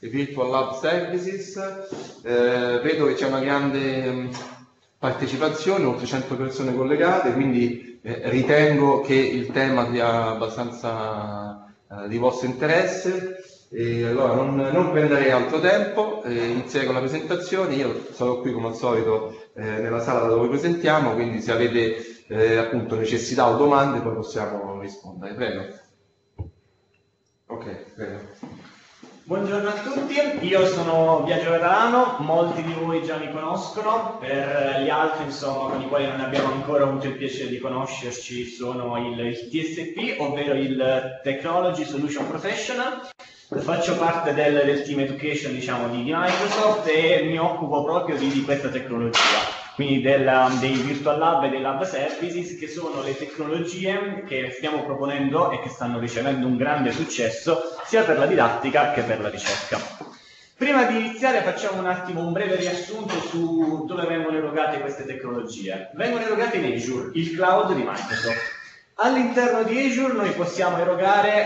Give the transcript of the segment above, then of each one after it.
Virtual Lab Services. Vedo che c'è una grande partecipazione, oltre 100 persone collegate, quindi ritengo che il tema sia abbastanza di vostro interesse. Allora non prenderei altro tempo, inizierei con la presentazione. Io sarò qui come al solito nella sala dove presentiamo, quindi se avete appunto necessità o domande poi possiamo rispondere. Prego. Ok, prego. Buongiorno a tutti, io sono Biagio Catalano, molti di voi già mi conoscono, per gli altri insomma con i quali non abbiamo ancora avuto il piacere di conoscerci sono il TSP, ovvero il Technology Solution Professional. Faccio parte del team education diciamo di Microsoft e mi occupo proprio di questa tecnologia, quindi dei virtual lab e dei lab services, che sono le tecnologie che stiamo proponendo e che stanno ricevendo un grande successo sia per la didattica che per la ricerca. Prima di iniziare facciamo un attimo un breve riassunto su dove vengono erogate queste tecnologie. Vengono erogate in Azure, il cloud di Microsoft. All'interno di Azure noi possiamo erogare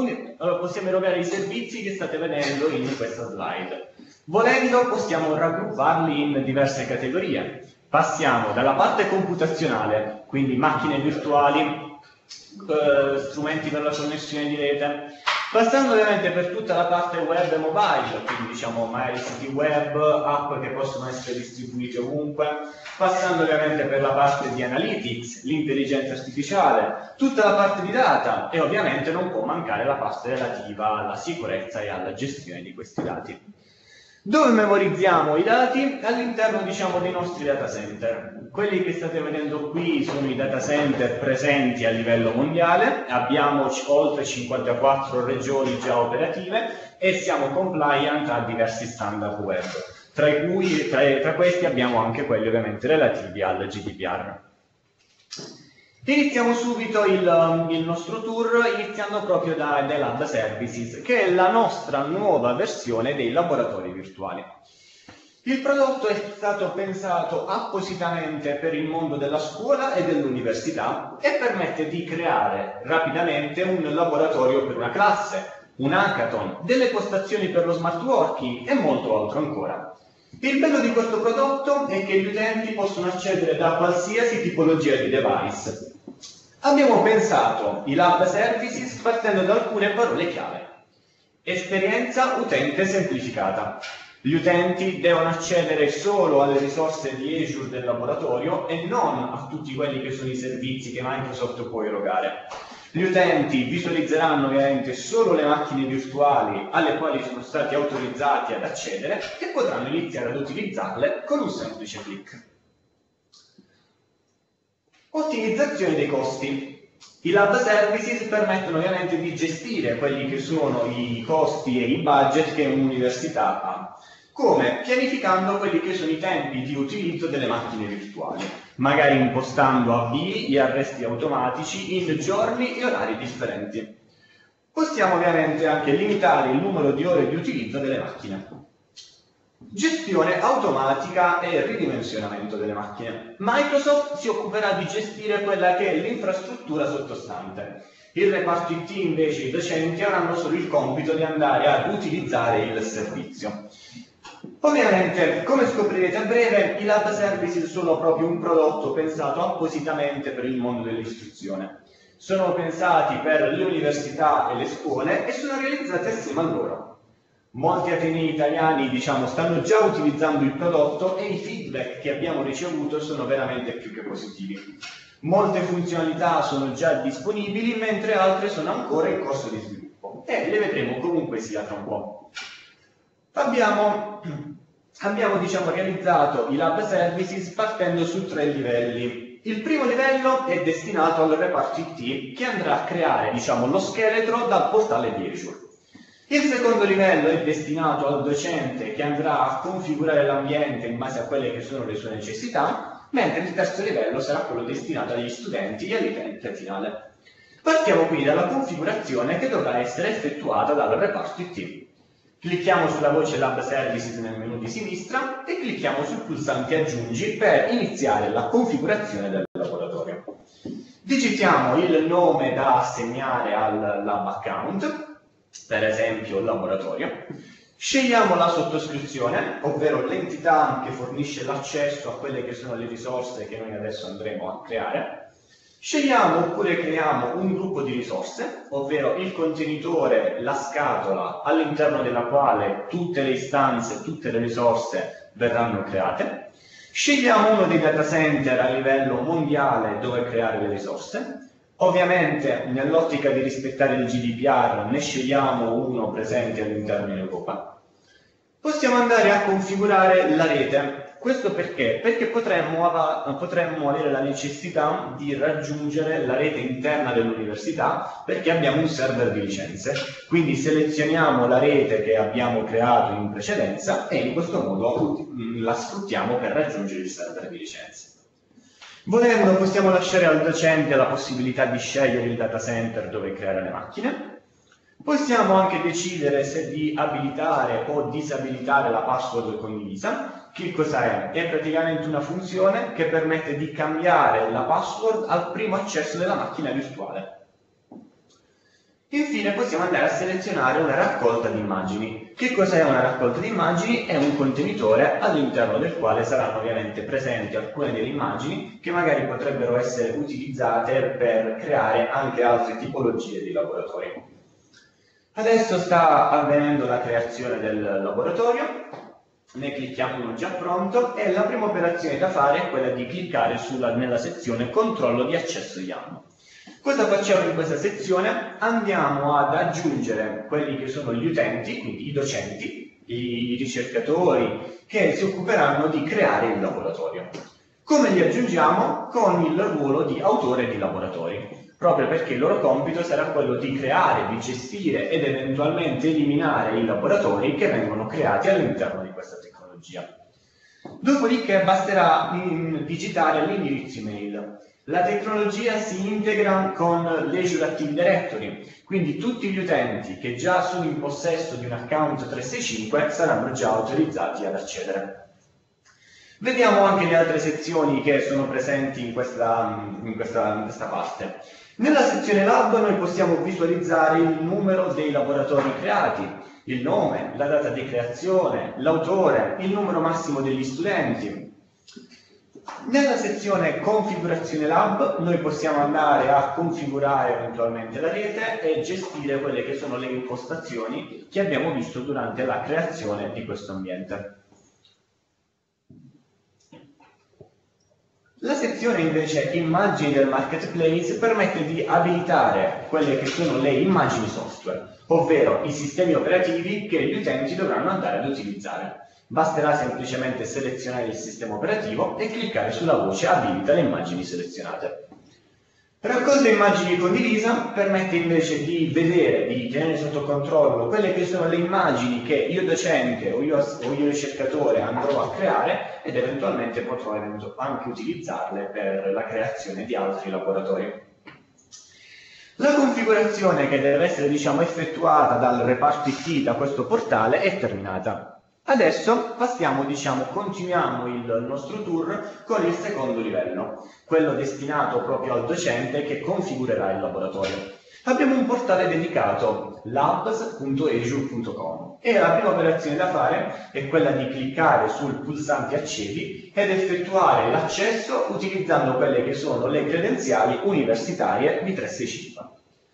i servizi che state vedendo in questa slide. Volendo possiamo raggrupparli in diverse categorie. Passiamo dalla parte computazionale, quindi macchine virtuali, strumenti per la connessione di rete, passando ovviamente per tutta la parte web e mobile, quindi diciamo magari siti web, app che possono essere distribuite ovunque, passando ovviamente per la parte di analytics, l'intelligenza artificiale, tutta la parte di data e ovviamente non può mancare la parte relativa alla sicurezza e alla gestione di questi dati. Dove memorizziamo i dati? All'interno diciamo dei nostri data center. Quelli che state vedendo qui sono i data center presenti a livello mondiale, abbiamo oltre 54 regioni già operative e siamo compliant a diversi standard web, tra questi abbiamo anche quelli ovviamente relativi al GDPR. Iniziamo subito il nostro tour iniziando proprio dai Lab Services, che è la nostra nuova versione dei laboratori virtuali. Il prodotto è stato pensato appositamente per il mondo della scuola e dell'università e permette di creare rapidamente un laboratorio per una classe, un hackathon, delle postazioni per lo smart working e molto altro ancora. Il bello di questo prodotto è che gli utenti possono accedere da qualsiasi tipologia di device. Abbiamo pensato i Lab Services partendo da alcune parole chiave. Esperienza utente semplificata. Gli utenti devono accedere solo alle risorse di Azure del laboratorio e non a tutti quelli che sono i servizi che Microsoft può erogare. Gli utenti visualizzeranno ovviamente solo le macchine virtuali alle quali sono stati autorizzati ad accedere e potranno iniziare ad utilizzarle con un semplice clic. Ottimizzazione dei costi. I Lab Services permettono ovviamente di gestire quelli che sono i costi e i budget che un'università ha. Come? Pianificando quelli che sono i tempi di utilizzo delle macchine virtuali, magari impostando avvii e arresti automatici in giorni e orari differenti. Possiamo ovviamente anche limitare il numero di ore di utilizzo delle macchine. Gestione automatica e ridimensionamento delle macchine. Microsoft si occuperà di gestire quella che è l'infrastruttura sottostante. Il reparto IT invece, i docenti, avranno solo il compito di andare ad utilizzare il servizio. Ovviamente, come scoprirete a breve, i Lab Services sono proprio un prodotto pensato appositamente per il mondo dell'istruzione. Sono pensati per le università e le scuole e sono realizzati assieme a loro. Molti atenei italiani, diciamo, stanno già utilizzando il prodotto e i feedback che abbiamo ricevuto sono veramente più che positivi. Molte funzionalità sono già disponibili, mentre altre sono ancora in corso di sviluppo e le vedremo comunque sia tra un po'. Abbiamo diciamo, realizzato i Lab Services partendo su 3 livelli. Il primo livello è destinato al reparto IT che andrà a creare diciamo, lo scheletro dal portale di Azure. Il secondo livello è destinato al docente che andrà a configurare l'ambiente in base a quelle che sono le sue necessità, mentre il terzo livello sarà quello destinato agli studenti e all'utente finale. Partiamo quindi dalla configurazione che dovrà essere effettuata dal reparto IT. Clicchiamo sulla voce Lab Services nel menu di sinistra e clicchiamo sul pulsante Aggiungi per iniziare la configurazione del laboratorio. Digitiamo il nome da assegnare al Lab Account, per esempio laboratorio. Scegliamo la sottoscrizione, ovvero l'entità che fornisce l'accesso a quelle che sono le risorse che noi adesso andremo a creare. Scegliamo oppure creiamo un gruppo di risorse, ovvero il contenitore, la scatola all'interno della quale tutte le istanze, tutte le risorse verranno create. Scegliamo uno dei data center a livello mondiale dove creare le risorse. Ovviamente, nell'ottica di rispettare il GDPR, ne scegliamo uno presente all'interno in Europa. Possiamo andare a configurare la rete. Questo perché? Perché potremmo avere la necessità di raggiungere la rete interna dell'università perché abbiamo un server di licenze. Quindi selezioniamo la rete che abbiamo creato in precedenza e in questo modo la sfruttiamo per raggiungere il server di licenze. Volendo possiamo lasciare al docente la possibilità di scegliere il data center dove creare le macchine. Possiamo anche decidere se di abilitare o disabilitare la password condivisa. Che cosa è? È praticamente una funzione che permette di cambiare la password al primo accesso della macchina virtuale. Infine possiamo andare a selezionare una raccolta di immagini. Che cos'è una raccolta di immagini? È un contenitore all'interno del quale saranno ovviamente presenti alcune delle immagini che magari potrebbero essere utilizzate per creare anche altre tipologie di laboratori. Adesso sta avvenendo la creazione del laboratorio, ne clicchiamo uno già pronto e la prima operazione da fare è quella di cliccare nella sezione controllo di accesso YAM. Cosa facciamo in questa sezione? Andiamo ad aggiungere quelli che sono gli utenti, quindi i docenti, i ricercatori che si occuperanno di creare il laboratorio. Come li aggiungiamo? Con il ruolo di autore di laboratori, proprio perché il loro compito sarà quello di creare, di gestire ed eventualmente eliminare i laboratori che vengono creati all'interno di questa tecnologia. Dopodiché basterà digitare l'indirizzo email. La tecnologia si integra con l'Azure Active Directory, quindi tutti gli utenti che già sono in possesso di un account 365 saranno già autorizzati ad accedere. Vediamo anche le altre sezioni che sono presenti in questa parte. Nella sezione Lab noi possiamo visualizzare il numero dei laboratori creati, il nome, la data di creazione, l'autore, il numero massimo degli studenti. Nella sezione Configurazione Lab noi possiamo andare a configurare eventualmente la rete e gestire quelle che sono le impostazioni che abbiamo visto durante la creazione di questo ambiente. La sezione invece Immagini del Marketplace permette di abilitare quelle che sono le immagini software, ovvero i sistemi operativi che gli utenti dovranno andare ad utilizzare. Basterà semplicemente selezionare il sistema operativo e cliccare sulla voce Abilita le immagini selezionate. Raccolta immagini condivisa permette invece di vedere, di tenere sotto controllo quelle che sono le immagini che io docente o io ricercatore andrò a creare ed eventualmente potrò anche utilizzarle per la creazione di altri laboratori. La configurazione che deve essere effettuata dal reparto IT da questo portale è terminata. Adesso continuiamo il nostro tour con il secondo livello, quello destinato proprio al docente che configurerà il laboratorio. Abbiamo un portale dedicato, labs.azure.com, e la prima operazione da fare è quella di cliccare sul pulsante accedi ed effettuare l'accesso utilizzando quelle che sono le credenziali universitarie di 365.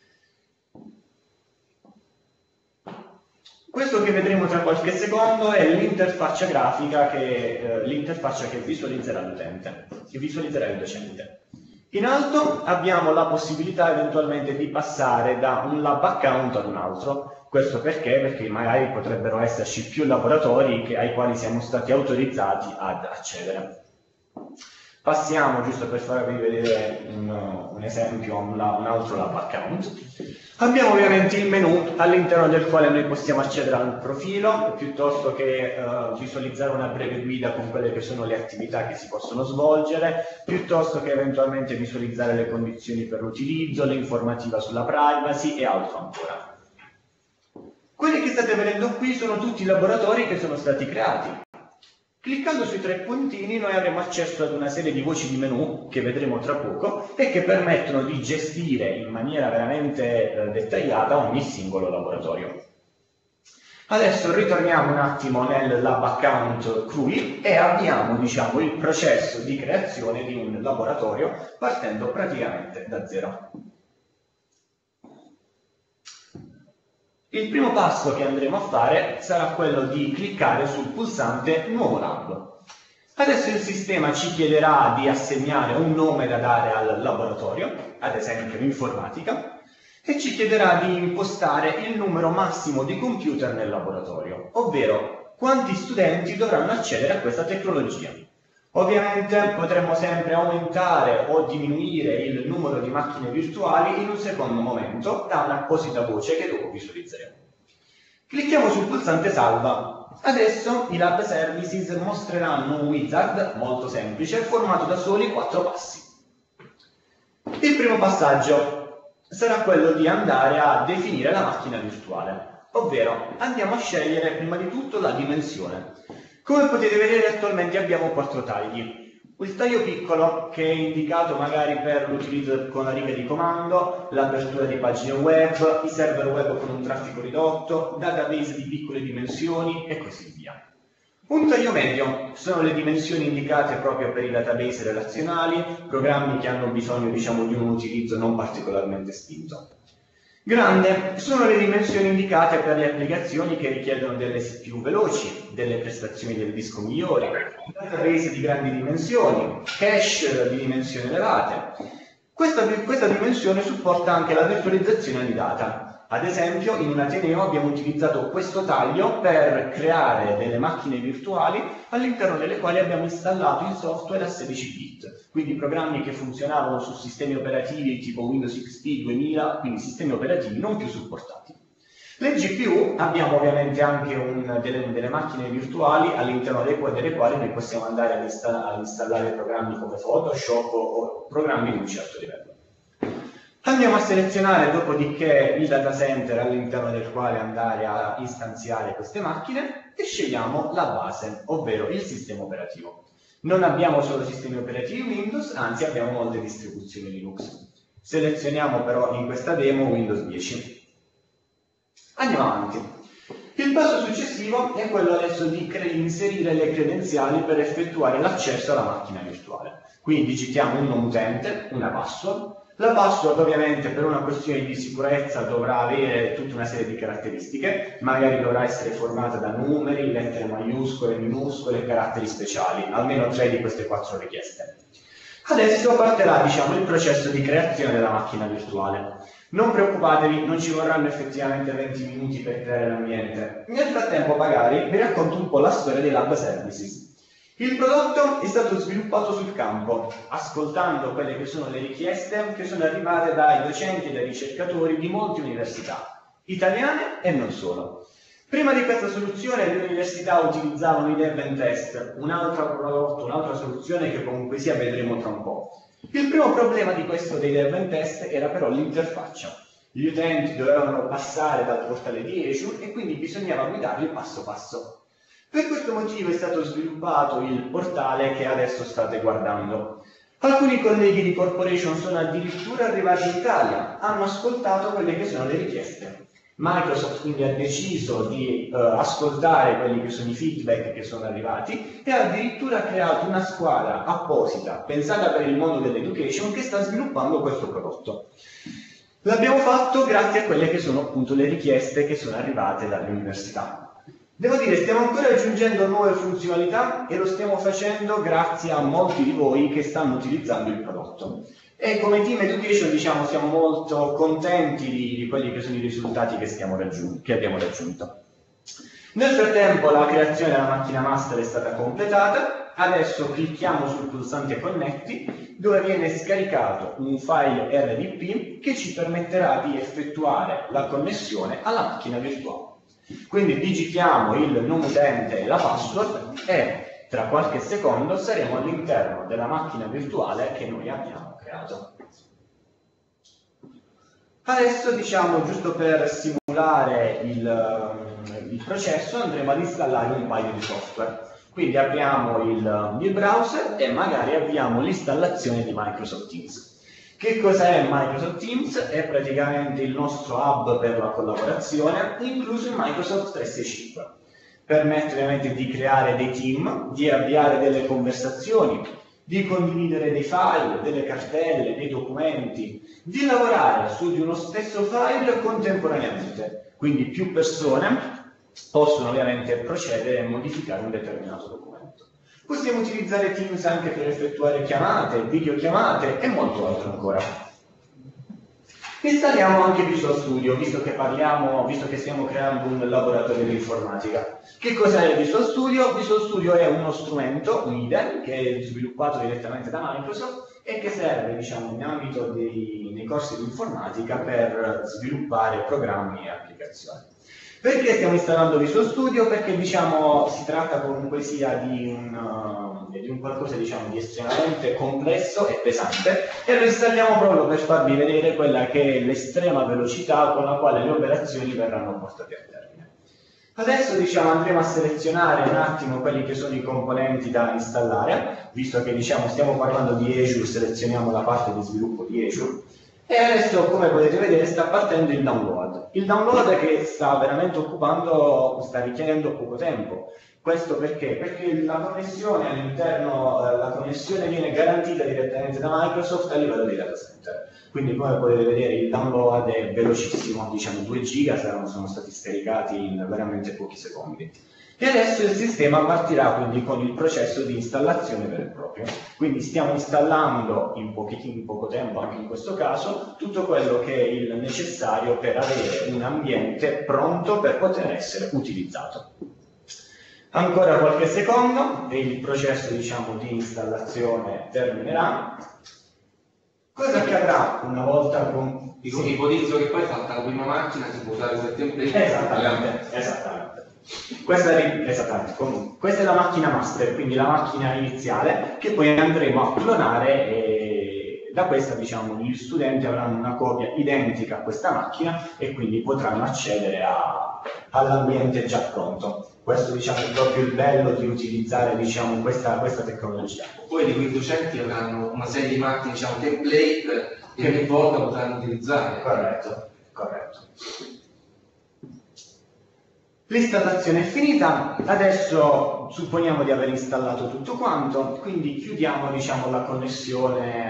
Questo che vedremo tra qualche secondo è l'interfaccia grafica, l'interfaccia che visualizzerà l'utente, che visualizzerà il docente. In alto abbiamo la possibilità eventualmente di passare da un lab account ad un altro. Questo perché? Perché magari potrebbero esserci più laboratori ai quali siamo stati autorizzati ad accedere. Passiamo, giusto per farvi vedere un esempio, a un altro lab account. Abbiamo ovviamente il menu all'interno del quale noi possiamo accedere al profilo, piuttosto che visualizzare una breve guida con quelle che sono le attività che si possono svolgere, piuttosto che eventualmente visualizzare le condizioni per l'utilizzo, l'informativa sulla privacy e altro ancora. Quelli che state vedendo qui sono tutti i laboratori che sono stati creati. Cliccando sui tre puntini noi avremo accesso ad una serie di voci di menu che vedremo tra poco e che permettono di gestire in maniera veramente dettagliata ogni singolo laboratorio. Adesso ritorniamo un attimo nel lab account CRUI e avviamo, diciamo, il processo di creazione di un laboratorio partendo praticamente da zero. Il primo passo che andremo a fare sarà quello di cliccare sul pulsante Nuovo Lab. Adesso il sistema ci chiederà di assegnare un nome da dare al laboratorio, ad esempio informatica, e ci chiederà di impostare il numero massimo di computer nel laboratorio, ovvero quanti studenti dovranno accedere a questa tecnologia. Ovviamente potremmo sempre aumentare o diminuire il numero di macchine virtuali in un secondo momento da un'apposita voce che dopo visualizzeremo. Clicchiamo sul pulsante salva. Adesso i Lab Services mostreranno un wizard molto semplice formato da soli 4 passi. Il primo passaggio sarà quello di andare a definire la macchina virtuale, ovvero andiamo a scegliere prima di tutto la dimensione. Come potete vedere attualmente abbiamo 4 tagli. Il taglio piccolo, che è indicato magari per l'utilizzo con la riga di comando, l'apertura di pagine web, i server web con un traffico ridotto, database di piccole dimensioni e così via. Un taglio medio sono le dimensioni indicate proprio per i database relazionali, programmi che hanno bisogno, diciamo, di un utilizzo non particolarmente spinto. Grande sono le dimensioni indicate per le applicazioni che richiedono delle CPU veloci, delle prestazioni del disco migliori, database di grandi dimensioni, cache di dimensioni elevate. Questa dimensione supporta anche la virtualizzazione di data. Ad esempio, in un Ateneo abbiamo utilizzato questo taglio per creare delle macchine virtuali all'interno delle quali abbiamo installato il software a 16 bit, quindi programmi che funzionavano su sistemi operativi tipo Windows XP 2000, quindi sistemi operativi non più supportati. Le GPU abbiamo ovviamente anche delle macchine virtuali all'interno delle quali noi possiamo andare ad installare programmi come Photoshop o programmi di un certo livello. Andiamo a selezionare dopodiché il data center all'interno del quale andare a istanziare queste macchine e scegliamo la base, ovvero il sistema operativo. Non abbiamo solo sistemi operativi Windows, anzi abbiamo molte distribuzioni Linux. Selezioniamo però in questa demo Windows 10. Andiamo avanti. Il passo successivo è quello adesso di inserire le credenziali per effettuare l'accesso alla macchina virtuale. Quindi digitiamo un nome utente, una password. La password ovviamente per una questione di sicurezza dovrà avere tutta una serie di caratteristiche, magari dovrà essere formata da numeri, lettere maiuscole, minuscole e caratteri speciali, almeno 3 di queste 4 richieste. Adesso partirà, diciamo, il processo di creazione della macchina virtuale. Non preoccupatevi, non ci vorranno effettivamente 20 minuti per creare l'ambiente. Nel frattempo magari vi racconto un po' la storia dei Lab Services. Il prodotto è stato sviluppato sul campo, ascoltando quelle che sono le richieste che sono arrivate dai docenti e dai ricercatori di molte università, italiane e non solo. Prima di questa soluzione le università utilizzavano i dev and test, un altro prodotto, un'altra soluzione che comunque sia vedremo tra un po'. Il primo problema di questo dei dev and test era però l'interfaccia. Gli utenti dovevano passare dal portale di Azure e quindi bisognava guidarli passo passo. Per questo motivo è stato sviluppato il portale che adesso state guardando. Alcuni colleghi di Corporation sono addirittura arrivati in Italia, hanno ascoltato quelle che sono le richieste. Microsoft quindi ha deciso di ascoltare quelli che sono i feedback che sono arrivati e ha addirittura creato una squadra apposita, pensata per il mondo dell'education, che sta sviluppando questo prodotto. L'abbiamo fatto grazie a quelle che sono appunto le richieste che sono arrivate dalle università. Devo dire, stiamo ancora aggiungendo nuove funzionalità e lo stiamo facendo grazie a molti di voi che stanno utilizzando il prodotto. E come Team Education, diciamo, siamo molto contenti di quelli che sono i risultati che abbiamo raggiunto. Nel frattempo la creazione della macchina master è stata completata, adesso clicchiamo sul pulsante Connetti, dove viene scaricato un file RDP che ci permetterà di effettuare la connessione alla macchina virtuale. Quindi digitiamo il nome utente e la password e tra qualche secondo saremo all'interno della macchina virtuale che noi abbiamo creato. Adesso, diciamo, giusto per simulare il processo, andremo ad installare un paio di software. Quindi apriamo il browser e magari avviamo l'installazione di Microsoft Teams. Che cos'è Microsoft Teams? È praticamente il nostro hub per la collaborazione, incluso in Microsoft 365. Permette ovviamente di creare dei team, di avviare delle conversazioni, di condividere dei file, delle cartelle, dei documenti, di lavorare su di uno stesso file contemporaneamente. Quindi più persone possono ovviamente procedere e modificare un determinato documento. Possiamo utilizzare Teams anche per effettuare chiamate, videochiamate e molto altro ancora. Installiamo anche Visual Studio, visto che stiamo creando un laboratorio di informatica. Che cos'è Visual Studio? Visual Studio è uno strumento, un IDE, che è sviluppato direttamente da Microsoft e che serve, diciamo, in ambito nei corsi di informatica per sviluppare programmi e applicazioni. Perché stiamo installando Visual Studio? Perché, diciamo, si tratta comunque sia di un qualcosa, diciamo, di estremamente complesso e pesante, e lo installiamo proprio per farvi vedere quella che è l'estrema velocità con la quale le operazioni verranno portate a termine. Adesso, diciamo, andremo a selezionare un attimo quelli che sono i componenti da installare, visto che, diciamo, stiamo parlando di Azure, selezioniamo la parte di sviluppo di Azure. E adesso, come potete vedere, sta partendo il download. Il download che sta veramente sta richiedendo poco tempo. Questo perché? Perché la connessione all'interno, la connessione viene garantita direttamente da Microsoft a livello di data center. Quindi, come potete vedere, il download è velocissimo, diciamo 2 giga sono stati scaricati in veramente pochi secondi. E adesso il sistema partirà quindi con il processo di installazione vero e proprio. Quindi stiamo installando in poco tempo, anche in questo caso, tutto quello che è il necessario per avere un ambiente pronto per poter essere utilizzato. Ancora qualche secondo e il processo, diciamo, di installazione terminerà. Cosa accadrà una volta con... Ipotizzo che poi fatta la prima macchina si può usare il template. Esattamente. Questa è la macchina master, quindi la macchina iniziale, che poi andremo a clonare e da questa, diciamo, gli studenti avranno una copia identica a questa macchina e quindi potranno accedere all'ambiente già pronto. Questo, diciamo, è proprio il bello di utilizzare, diciamo, questa tecnologia. Poi i docenti avranno una serie di macchine, diciamo, template che ogni volta potranno utilizzare. Corretto. L'installazione è finita, adesso supponiamo di aver installato tutto quanto, quindi chiudiamo, diciamo, la connessione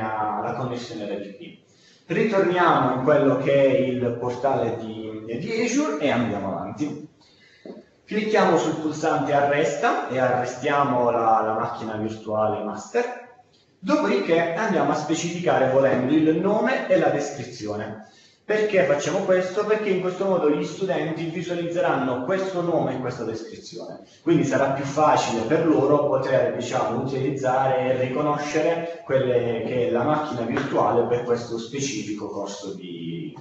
RDP. Ritorniamo in quello che è il portale di Azure e andiamo avanti. Clicchiamo sul pulsante arresta e arrestiamo la macchina virtuale master, dopodiché andiamo a specificare volendo il nome e la descrizione. Perché facciamo questo? Perché in questo modo gli studenti visualizzeranno questo nome e questa descrizione. Quindi sarà più facile per loro poter, diciamo, utilizzare e riconoscere quelle che è la macchina virtuale per questo specifico corso di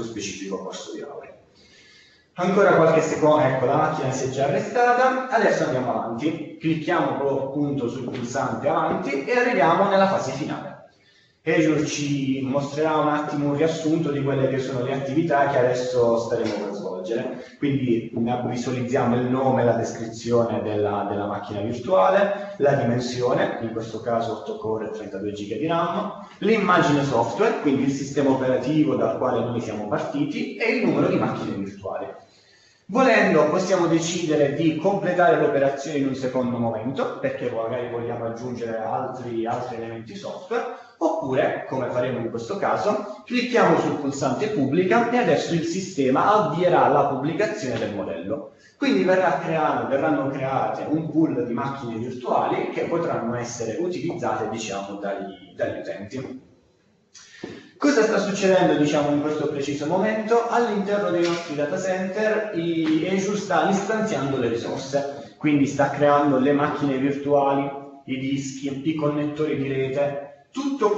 laurea. Ancora qualche secondo, ecco, la macchina si è già arrestata, adesso andiamo avanti. Clicchiamo appunto sul pulsante avanti e arriviamo nella fase finale. Azure ci mostrerà un attimo un riassunto di quelle che sono le attività che adesso staremo per svolgere. Quindi visualizziamo il nome e la descrizione della macchina virtuale, la dimensione, in questo caso 8 core e 32 GB di RAM, l'immagine software, quindi il sistema operativo dal quale noi siamo partiti, e il numero di macchine virtuali. Volendo possiamo decidere di completare l'operazione in un secondo momento, perché magari vogliamo aggiungere altri elementi software, oppure, come faremo in questo caso, clicchiamo sul pulsante pubblica e adesso il sistema avvierà la pubblicazione del modello. Quindi verranno create un pool di macchine virtuali che potranno essere utilizzate, diciamo, dagli utenti. Cosa sta succedendo, diciamo, in questo preciso momento? All'interno dei nostri data center Azure sta istanziando le risorse, quindi sta creando le macchine virtuali, i dischi, i connettori di rete, tutto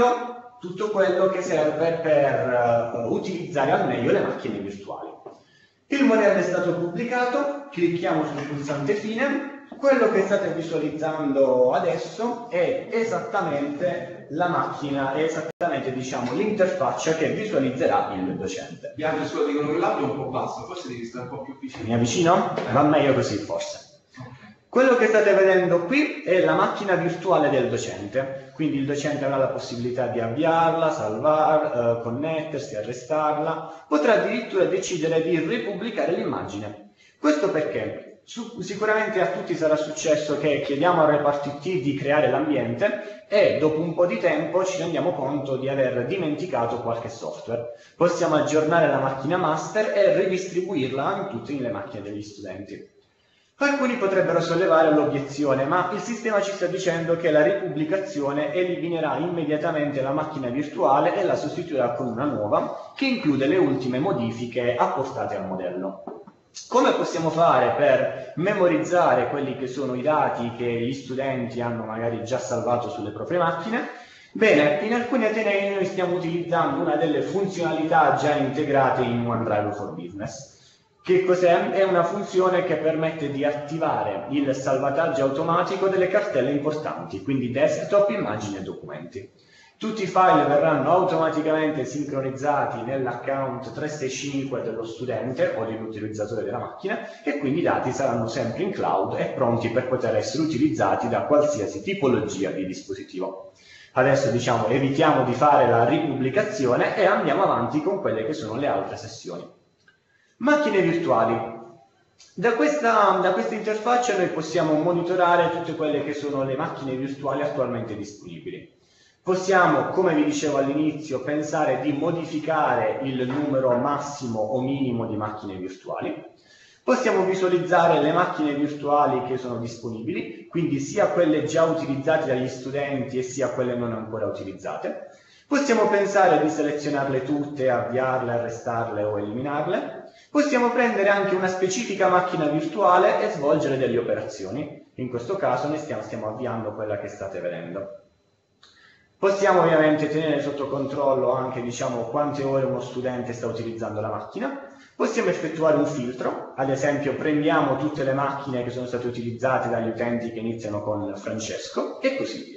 quello che serve per utilizzare al meglio le macchine virtuali. Il modello è stato pubblicato, clicchiamo sul pulsante fine. Quello che state visualizzando adesso è esattamente la macchina, è esattamente, diciamo, l'interfaccia che visualizzerà il docente. Bianco, solo dicono che l'audio è un po' basso, forse devi stare un po' più vicino. Mi avvicino? Va meglio così, forse. Quello che state vedendo qui è la macchina virtuale del docente, quindi il docente avrà la possibilità di avviarla, salvarla, connettersi, arrestarla, potrà addirittura decidere di ripubblicare l'immagine. Questo perché sicuramente a tutti sarà successo che chiediamo al reparto IT di creare l'ambiente e dopo un po' di tempo ci rendiamo conto di aver dimenticato qualche software. Possiamo aggiornare la macchina master e ridistribuirla in tutte le macchine degli studenti. Alcuni potrebbero sollevare l'obiezione, ma il sistema ci sta dicendo che la ripubblicazione eliminerà immediatamente la macchina virtuale e la sostituirà con una nuova che include le ultime modifiche apportate al modello. Come possiamo fare per memorizzare quelli che sono i dati che gli studenti hanno magari già salvato sulle proprie macchine? Bene, in alcuni atenei noi stiamo utilizzando una delle funzionalità già integrate in OneDrive for Business. Che cos'è? È una funzione che permette di attivare il salvataggio automatico delle cartelle importanti, quindi desktop, immagini e documenti. Tutti i file verranno automaticamente sincronizzati nell'account 365 dello studente o dell'utilizzatore della macchina e quindi i dati saranno sempre in cloud e pronti per poter essere utilizzati da qualsiasi tipologia di dispositivo. Adesso diciamo evitiamo di fare la ripubblicazione e andiamo avanti con quelle che sono le altre sessioni. Macchine virtuali. Da questa interfaccia noi possiamo monitorare tutte quelle che sono le macchine virtuali attualmente disponibili. Possiamo, come vi dicevo all'inizio, pensare di modificare il numero massimo o minimo di macchine virtuali. Possiamo visualizzare le macchine virtuali che sono disponibili, quindi sia quelle già utilizzate dagli studenti e sia quelle non ancora utilizzate. Possiamo pensare di selezionarle tutte, avviarle, arrestarle o eliminarle. Possiamo prendere anche una specifica macchina virtuale e svolgere delle operazioni. In questo caso noi stiamo avviando quella che state vedendo. Possiamo ovviamente tenere sotto controllo anche quante ore uno studente sta utilizzando la macchina. Possiamo effettuare un filtro, ad esempio prendiamo tutte le macchine che sono state utilizzate dagli utenti che iniziano con Francesco e così via.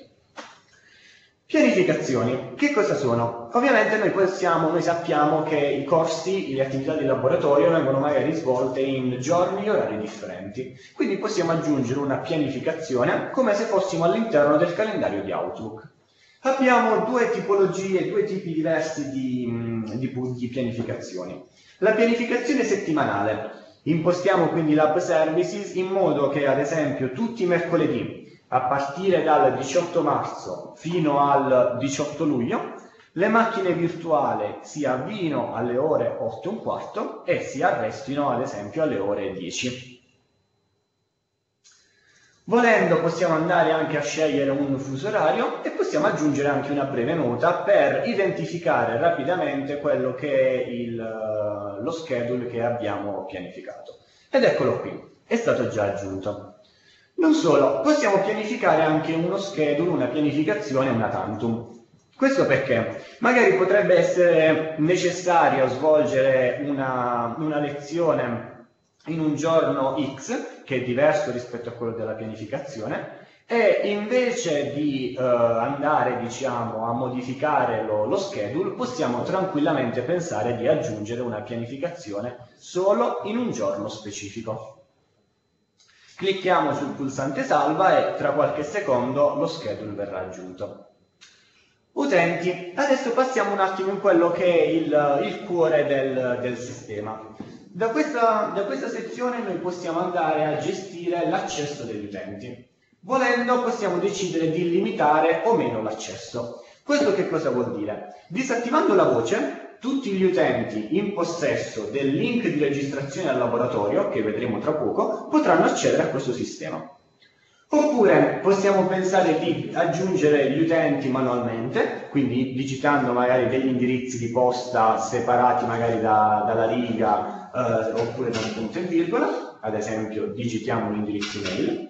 Pianificazioni, che cosa sono? Ovviamente noi sappiamo che i corsi, le attività di laboratorio vengono magari svolte in giorni e orari differenti, quindi possiamo aggiungere una pianificazione come se fossimo all'interno del calendario di Outlook. Abbiamo due tipi diversi di pianificazioni. La pianificazione settimanale. Impostiamo quindi l'Hub Services in modo che ad esempio tutti i mercoledì a partire dal 18 marzo fino al 18 luglio, le macchine virtuali si avviino alle ore 8:15 e si arrestino ad esempio alle ore 10. Volendo possiamo andare anche a scegliere un fuso orario e possiamo aggiungere anche una breve nota per identificare rapidamente quello che è lo schedule che abbiamo pianificato. Ed eccolo qui, è stato già aggiunto. Non solo, possiamo pianificare anche uno schedule, una pianificazione una tantum. Questo perché magari potrebbe essere necessario svolgere una lezione in un giorno X, che è diverso rispetto a quello della pianificazione, e invece di andare a modificare lo schedule, possiamo tranquillamente pensare di aggiungere una pianificazione solo in un giorno specifico. Clicchiamo sul pulsante salva e tra qualche secondo lo schedule verrà aggiunto. Utenti, adesso passiamo un attimo in quello che è il cuore del sistema. Da questa sezione noi possiamo andare a gestire l'accesso degli utenti. Volendo possiamo decidere di limitare o meno l'accesso. Questo che cosa vuol dire? Disattivando la voce, tutti gli utenti in possesso del link di registrazione al laboratorio, che vedremo tra poco, potranno accedere a questo sistema. Oppure possiamo pensare di aggiungere gli utenti manualmente, quindi digitando magari degli indirizzi di posta separati magari dalla riga oppure da un punto e virgola, ad esempio digitiamo l'indirizzo email.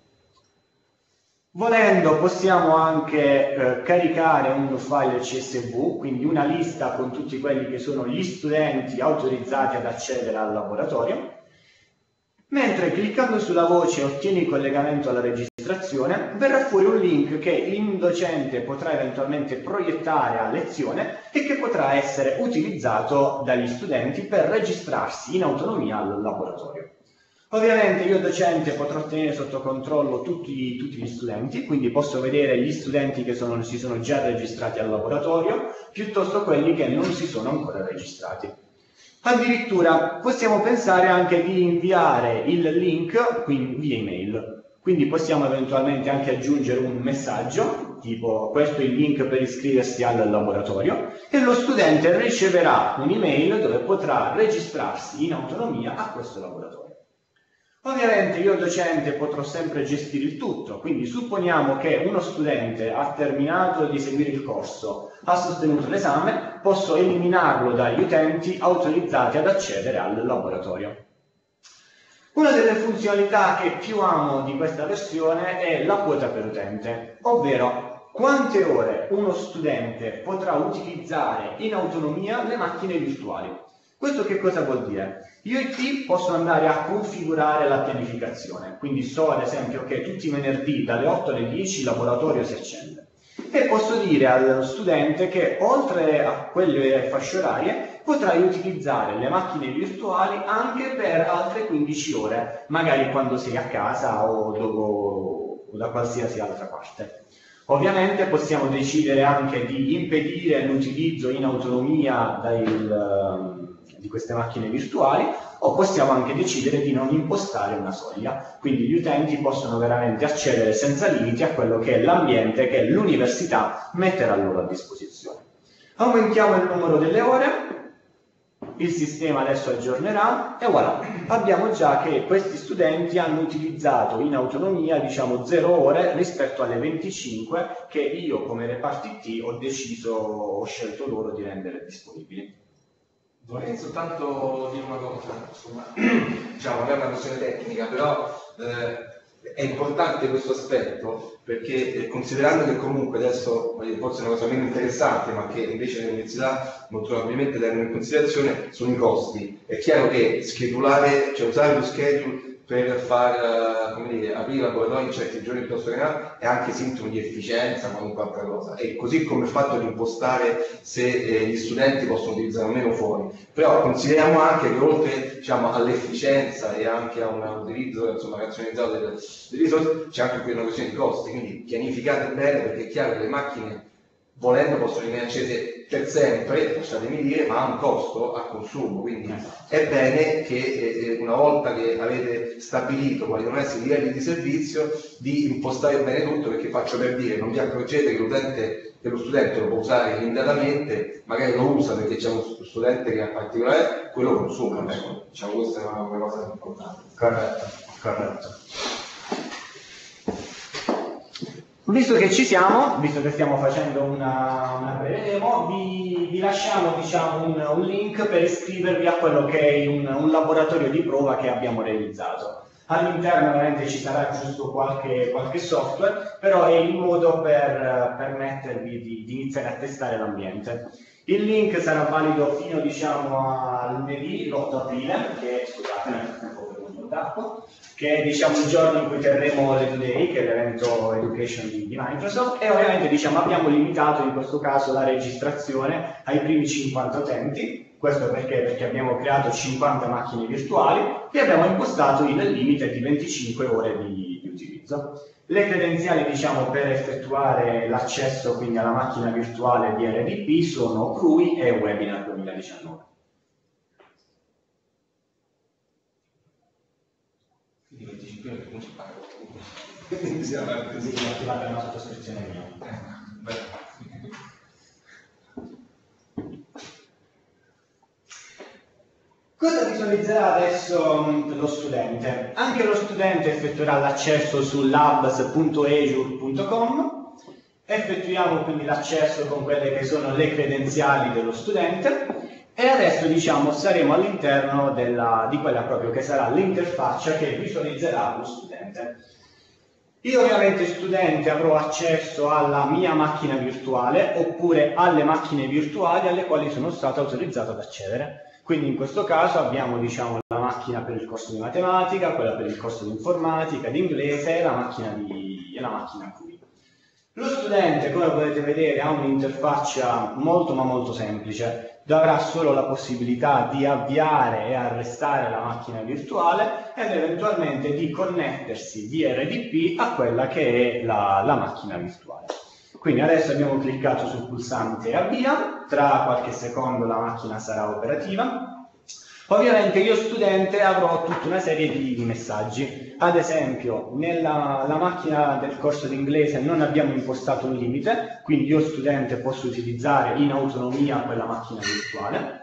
Volendo possiamo anche caricare un file CSV, quindi una lista con tutti quelli che sono gli studenti autorizzati ad accedere al laboratorio, mentre cliccando sulla voce ottieni il collegamento alla registrazione verrà fuori un link che il docente potrà eventualmente proiettare a lezione e che potrà essere utilizzato dagli studenti per registrarsi in autonomia al laboratorio. Ovviamente io docente potrò tenere sotto controllo tutti gli studenti, quindi posso vedere gli studenti che si sono già registrati al laboratorio, piuttosto quelli che non si sono ancora registrati. Addirittura possiamo pensare anche di inviare il link via email. Quindi possiamo eventualmente anche aggiungere un messaggio, tipo questo è il link per iscriversi al laboratorio, e lo studente riceverà un'email dove potrà registrarsi in autonomia a questo laboratorio. Ovviamente io docente potrò sempre gestire il tutto, quindi supponiamo che uno studente ha terminato di seguire il corso, ha sostenuto l'esame, posso eliminarlo dagli utenti autorizzati ad accedere al laboratorio. Una delle funzionalità che più amo di questa versione è la quota per utente, ovvero quante ore uno studente potrà utilizzare in autonomia le macchine virtuali. Questo che cosa vuol dire? Io e te posso andare a configurare la pianificazione, quindi so ad esempio che tutti i venerdì dalle 8 alle 10 il laboratorio si accende e posso dire allo studente che oltre a quelle fasce orarie potrai utilizzare le macchine virtuali anche per altre 15 ore, magari quando sei a casa o da qualsiasi altra parte. Ovviamente possiamo decidere anche di impedire l'utilizzo in autonomia di queste macchine virtuali, o possiamo anche decidere di non impostare una soglia, quindi gli utenti possono veramente accedere senza limiti a quello che è l'ambiente che l'università metterà loro a disposizione. Aumentiamo il numero delle ore, il sistema adesso aggiornerà e voilà, abbiamo già che questi studenti hanno utilizzato in autonomia, diciamo, 0 ore rispetto alle 25 che io come reparto IT ho scelto loro di rendere disponibili. Vorrei soltanto dire una cosa, insomma, diciamo, non è una questione tecnica, però è importante questo aspetto perché considerando che comunque adesso forse è una cosa meno interessante ma che invece le università molto probabilmente tengono in considerazione sono i costi. È chiaro che schedulare, cioè usare lo schedule per far aprire laboratori in certi giorni piuttosto che no, è anche sintomo di efficienza, qualunque altra cosa. E così come il fatto di impostare se gli studenti possono utilizzare o meno fuori. Però consideriamo anche che oltre, diciamo, all'efficienza e anche a un utilizzo razionalizzato delle risorse, c'è anche qui una questione di costi, quindi pianificate bene perché è chiaro che le macchine volendo possono rimanere accese per sempre, lasciatemi dire, ma ha un costo a consumo, quindi è bene che una volta che avete stabilito quali devono essere i livelli di servizio di impostare bene tutto, perché faccio per dire, non vi accorgete che lo studente lo può usare limitatamente, magari lo usa perché c'è uno studente che è particolare, quello consuma, ecco, diciamo questa è una cosa importante. Corretto. Visto che ci siamo, visto che stiamo facendo una breve demo, vi lasciamo, diciamo, un link per iscrivervi a quello che è un laboratorio di prova che abbiamo realizzato. All'interno ovviamente ci sarà giusto qualche software, però è il modo per permettervi di iniziare a testare l'ambiente. Il link sarà valido fino, diciamo, a lunedì, l'8 aprile, che è diciamo il giorno in cui terremo l'Edu Day, che è l'evento education di Microsoft, e ovviamente diciamo abbiamo limitato in questo caso la registrazione ai primi 50 utenti. Questo perché abbiamo creato 50 macchine virtuali e abbiamo impostato il limite di 25 ore di utilizzo. Le credenziali, diciamo, per effettuare l'accesso quindi alla macchina virtuale di RDP sono CRUI e Webinar 2019. Quindi 25 ore non si paga. Quindi si attivata una sottoscrizione mia. Cosa visualizzerà adesso lo studente? Anche lo studente effettuerà l'accesso su labs.azure.com. Effettuiamo quindi l'accesso con quelle che sono le credenziali dello studente e adesso diciamo saremo all'interno di quella proprio che sarà l'interfaccia che visualizzerà lo studente. Io ovviamente studente avrò accesso alla mia macchina virtuale oppure alle macchine virtuali alle quali sono stato autorizzato ad accedere. Quindi in questo caso abbiamo, diciamo, la macchina per il corso di matematica, quella per il corso di informatica, di inglese e la macchina qui. Lo studente, come potete vedere, ha un'interfaccia molto ma molto semplice. avrà solo la possibilità di avviare e arrestare la macchina virtuale ed eventualmente di connettersi via RDP a quella che è la macchina virtuale. Quindi adesso abbiamo cliccato sul pulsante avvia, tra qualche secondo la macchina sarà operativa. Ovviamente io studente avrò tutta una serie di messaggi. Ad esempio, nella macchina del corso di inglese non abbiamo impostato un limite, quindi io studente posso utilizzare in autonomia quella macchina virtuale.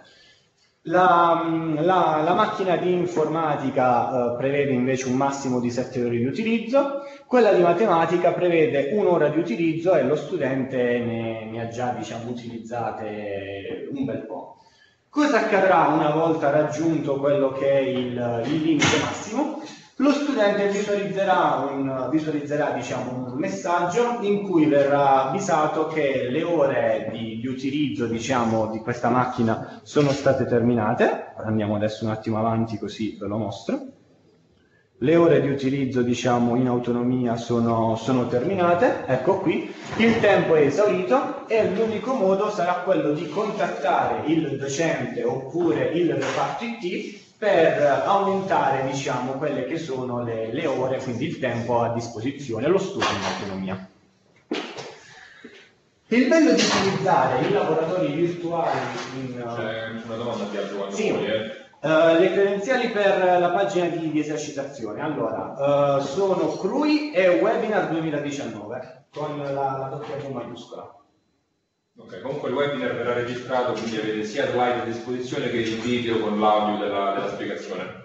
La macchina di informatica prevede invece un massimo di 7 ore di utilizzo, quella di matematica prevede un'ora di utilizzo e lo studente ne ha già, diciamo, utilizzate un bel po'. Cosa accadrà una volta raggiunto quello che è il limite massimo? Lo studente visualizzerà diciamo, un messaggio in cui verrà avvisato che le ore di utilizzo diciamo, di questa macchina sono state terminate. Andiamo adesso un attimo avanti così ve lo mostro. Le ore di utilizzo diciamo, in autonomia sono terminate, ecco qui, il tempo è esaurito e l'unico modo sarà quello di contattare il docente oppure il reparto IT per aumentare diciamo, quelle che sono le ore, quindi il tempo a disposizione, lo studio in autonomia. Il bello di utilizzare i laboratori virtuali in... C'è una domanda di altro quando sì. vuoi, Le credenziali per la pagina di esercitazione, allora, sono CRUI e Webinar 2019 con la W maiuscola. Ok, comunque il webinar verrà registrato, quindi avete sia slide a disposizione che il video con l'audio della spiegazione.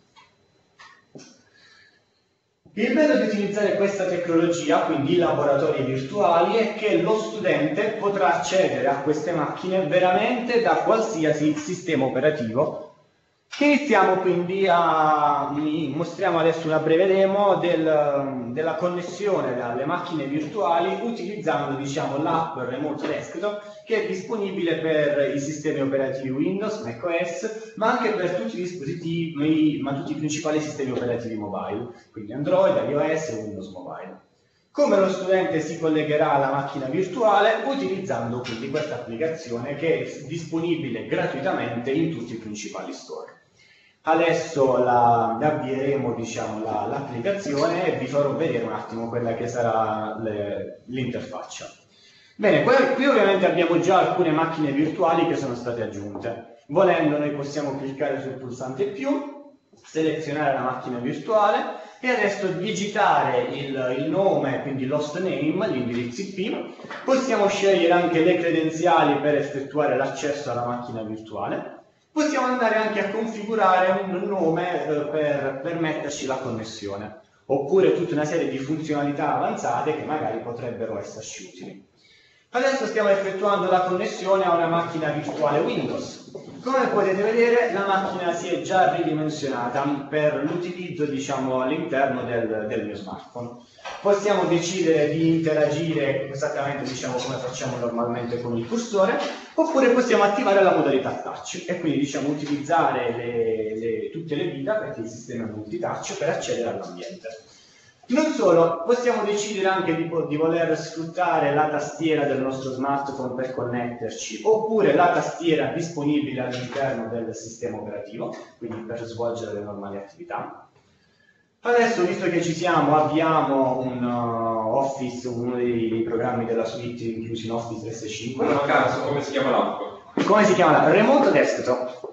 Il bello di utilizzare questa tecnologia, quindi i laboratori virtuali, è che lo studente potrà accedere a queste macchine veramente da qualsiasi sistema operativo. Che iniziamo quindi mostriamo adesso una breve demo della connessione alle macchine virtuali utilizzando diciamo, l'app Remote Desktop che è disponibile per i sistemi operativi Windows, macOS, ma anche per tutti i dispositivi, ma tutti i principali sistemi operativi mobile, quindi Android, iOS e Windows Mobile. Come lo studente si collegherà alla macchina virtuale utilizzando quindi questa applicazione che è disponibile gratuitamente in tutti i principali store. Adesso avvieremo diciamo, l'applicazione e vi farò vedere un attimo quella che sarà l'interfaccia. Bene, qui ovviamente abbiamo già alcune macchine virtuali che sono state aggiunte. Volendo noi possiamo cliccare sul pulsante più, selezionare la macchina virtuale e adesso digitare il nome, quindi l'host name, l'indirizzo IP. Possiamo scegliere anche le credenziali per effettuare l'accesso alla macchina virtuale. Possiamo andare anche a configurare un nome per permetterci la connessione, oppure tutta una serie di funzionalità avanzate che magari potrebbero esserci utili. Adesso stiamo effettuando la connessione a una macchina virtuale Windows. Come potete vedere la macchina si è già ridimensionata per l'utilizzo diciamo, all'interno del mio smartphone. Possiamo decidere di interagire esattamente diciamo, come facciamo normalmente con il cursore, oppure possiamo attivare la modalità touch e quindi diciamo, utilizzare tutte le dita, perché il sistema è multitouch, per accedere all'ambiente. Non solo, possiamo decidere anche di voler sfruttare la tastiera del nostro smartphone per connetterci, oppure la tastiera disponibile all'interno del sistema operativo, quindi per svolgere le normali attività. Adesso, visto che ci siamo, avviamo Office, uno dei programmi della suite inclusi in Office 365. Non a caso, come si chiama l'app? Come si chiama l'app? Remote Desktop.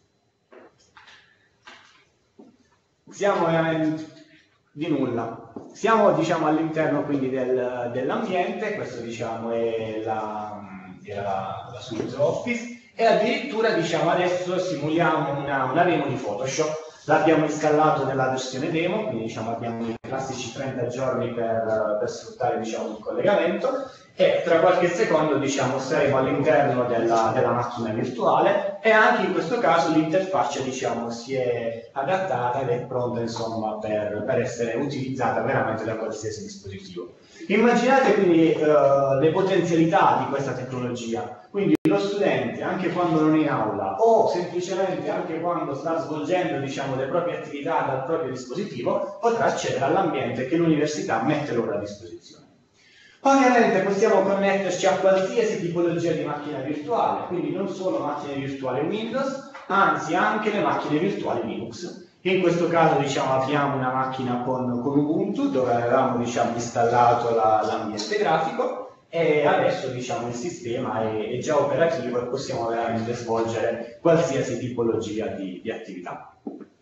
Siamo di nulla. Siamo diciamo, all'interno quindi dell'ambiente, questo diciamo, è la suite Office, e addirittura diciamo, adesso simuliamo una demo di Photoshop. L'abbiamo installato nella versione demo, quindi diciamo, abbiamo i classici 30 giorni per sfruttare diciamo, il collegamento e tra qualche secondo diciamo, saremo all'interno della macchina virtuale e anche in questo caso l'interfaccia diciamo, si è adattata ed è pronta insomma, per essere utilizzata veramente da qualsiasi dispositivo. Immaginate quindi le potenzialità di questa tecnologia, quindi lo studente anche quando non è in aula o semplicemente anche quando sta svolgendo diciamo, le proprie attività dal proprio dispositivo potrà accedere all'ambiente che l'università mette loro a disposizione. Ovviamente possiamo connetterci a qualsiasi tipologia di macchina virtuale, quindi non solo macchine virtuali Windows, anzi anche le macchine virtuali Linux. In questo caso diciamo abbiamo una macchina con Ubuntu dove avevamo diciamo installato l'ambiente grafico e adesso diciamo il sistema è già operativo e possiamo veramente svolgere qualsiasi tipologia di attività.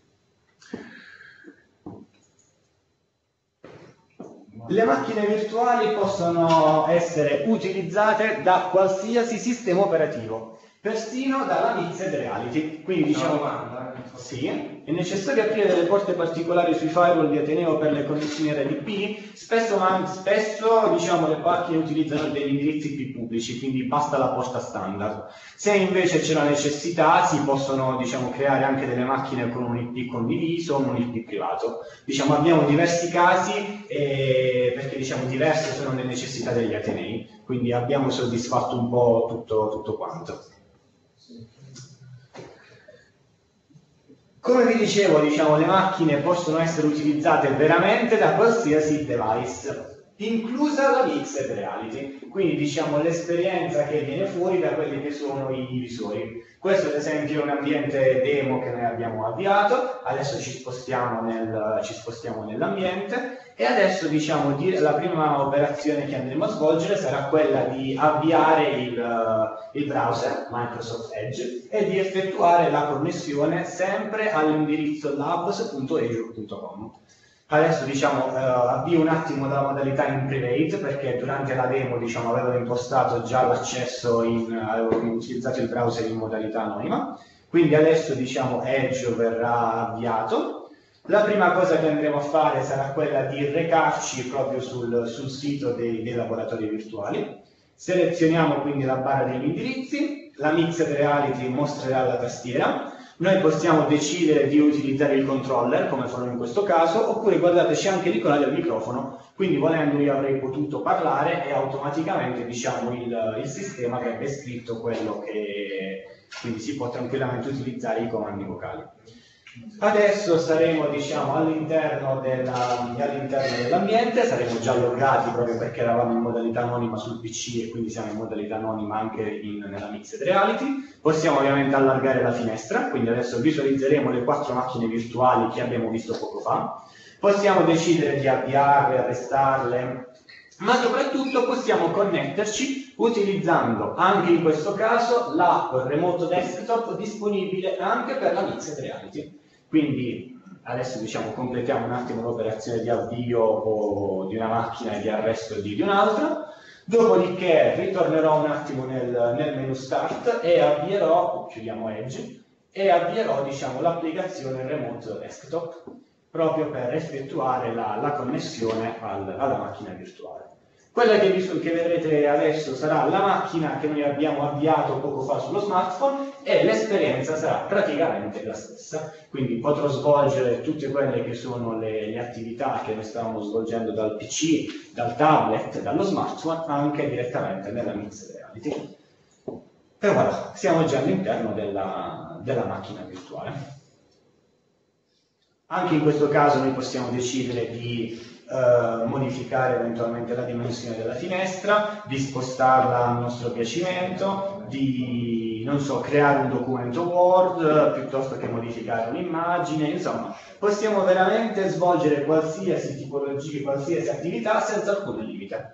Le macchine virtuali possono essere utilizzate da qualsiasi sistema operativo, persino dalla Mixed Reality. Quindi diciamo sì, è necessario aprire delle porte particolari sui firewall di Ateneo per le connessioni RDP. Spesso diciamo, le macchine utilizzano degli indirizzi IP pubblici, quindi basta la porta standard. Se invece c'è la necessità, si possono diciamo, creare anche delle macchine con un IP condiviso o un IP privato. Diciamo, abbiamo diversi casi perché diciamo, diverse sono le necessità degli Atenei, quindi abbiamo soddisfatto un po' tutto quanto. Come vi dicevo, diciamo, le macchine possono essere utilizzate veramente da qualsiasi device, inclusa la Mixed Reality, quindi diciamo l'esperienza che viene fuori da quelli che sono i visori. Questo ad esempio è un ambiente demo che noi abbiamo avviato, adesso ci spostiamo nell'ambiente e adesso diciamo la prima operazione che andremo a svolgere sarà quella di avviare il browser Microsoft Edge e di effettuare la connessione sempre all'indirizzo labs.azure.com. Adesso diciamo, avvio un attimo la modalità in private perché durante la demo diciamo, avevo impostato già l'accesso, avevo utilizzato il browser in modalità anonima, quindi adesso diciamo, Edge verrà avviato. La prima cosa che andremo a fare sarà quella di recarci proprio sul sito dei laboratori virtuali. Selezioniamo quindi la barra degli indirizzi, la Mixed Reality mostrerà la tastiera. Noi possiamo decidere di utilizzare il controller, come farò in questo caso, oppure guardate c'è anche l'icona del microfono, quindi volendo io avrei potuto parlare e automaticamente diciamo, il sistema avrebbe scritto quello che... quindi si può tranquillamente utilizzare i comandi vocali. Adesso saremo diciamo, all'interno dell'ambiente, saremo già loggati proprio perché eravamo in modalità anonima sul PC e quindi siamo in modalità anonima anche nella Mixed Reality. Possiamo ovviamente allargare la finestra, quindi adesso visualizzeremo le 4 macchine virtuali che abbiamo visto poco fa. Possiamo decidere di avviarle, arrestarle, ma soprattutto possiamo connetterci utilizzando anche in questo caso l'app Remote Desktop disponibile anche per la Mixed Reality. Quindi adesso diciamo, completiamo un attimo l'operazione di avvio o di una macchina e di arresto di un'altra, dopodiché ritornerò un attimo nel menu Start e avvierò, chiudiamo Edge, e avvierò diciamo, l'applicazione Remote Desktop proprio per effettuare la connessione alla macchina virtuale. Quella che vedrete adesso sarà la macchina che noi abbiamo avviato poco fa sullo smartphone e l'esperienza sarà praticamente la stessa. Quindi potrò svolgere tutte quelle che sono le attività che noi stavamo svolgendo dal PC, dal tablet, dallo smartphone, anche direttamente nella Mixed Reality. E voilà, siamo già all'interno della macchina virtuale. Anche in questo caso noi possiamo decidere di modificare eventualmente la dimensione della finestra, di spostarla a nostro piacimento, di non so, creare un documento Word piuttosto che modificare un'immagine, insomma, possiamo veramente svolgere qualsiasi tipologia, qualsiasi attività senza alcun limite.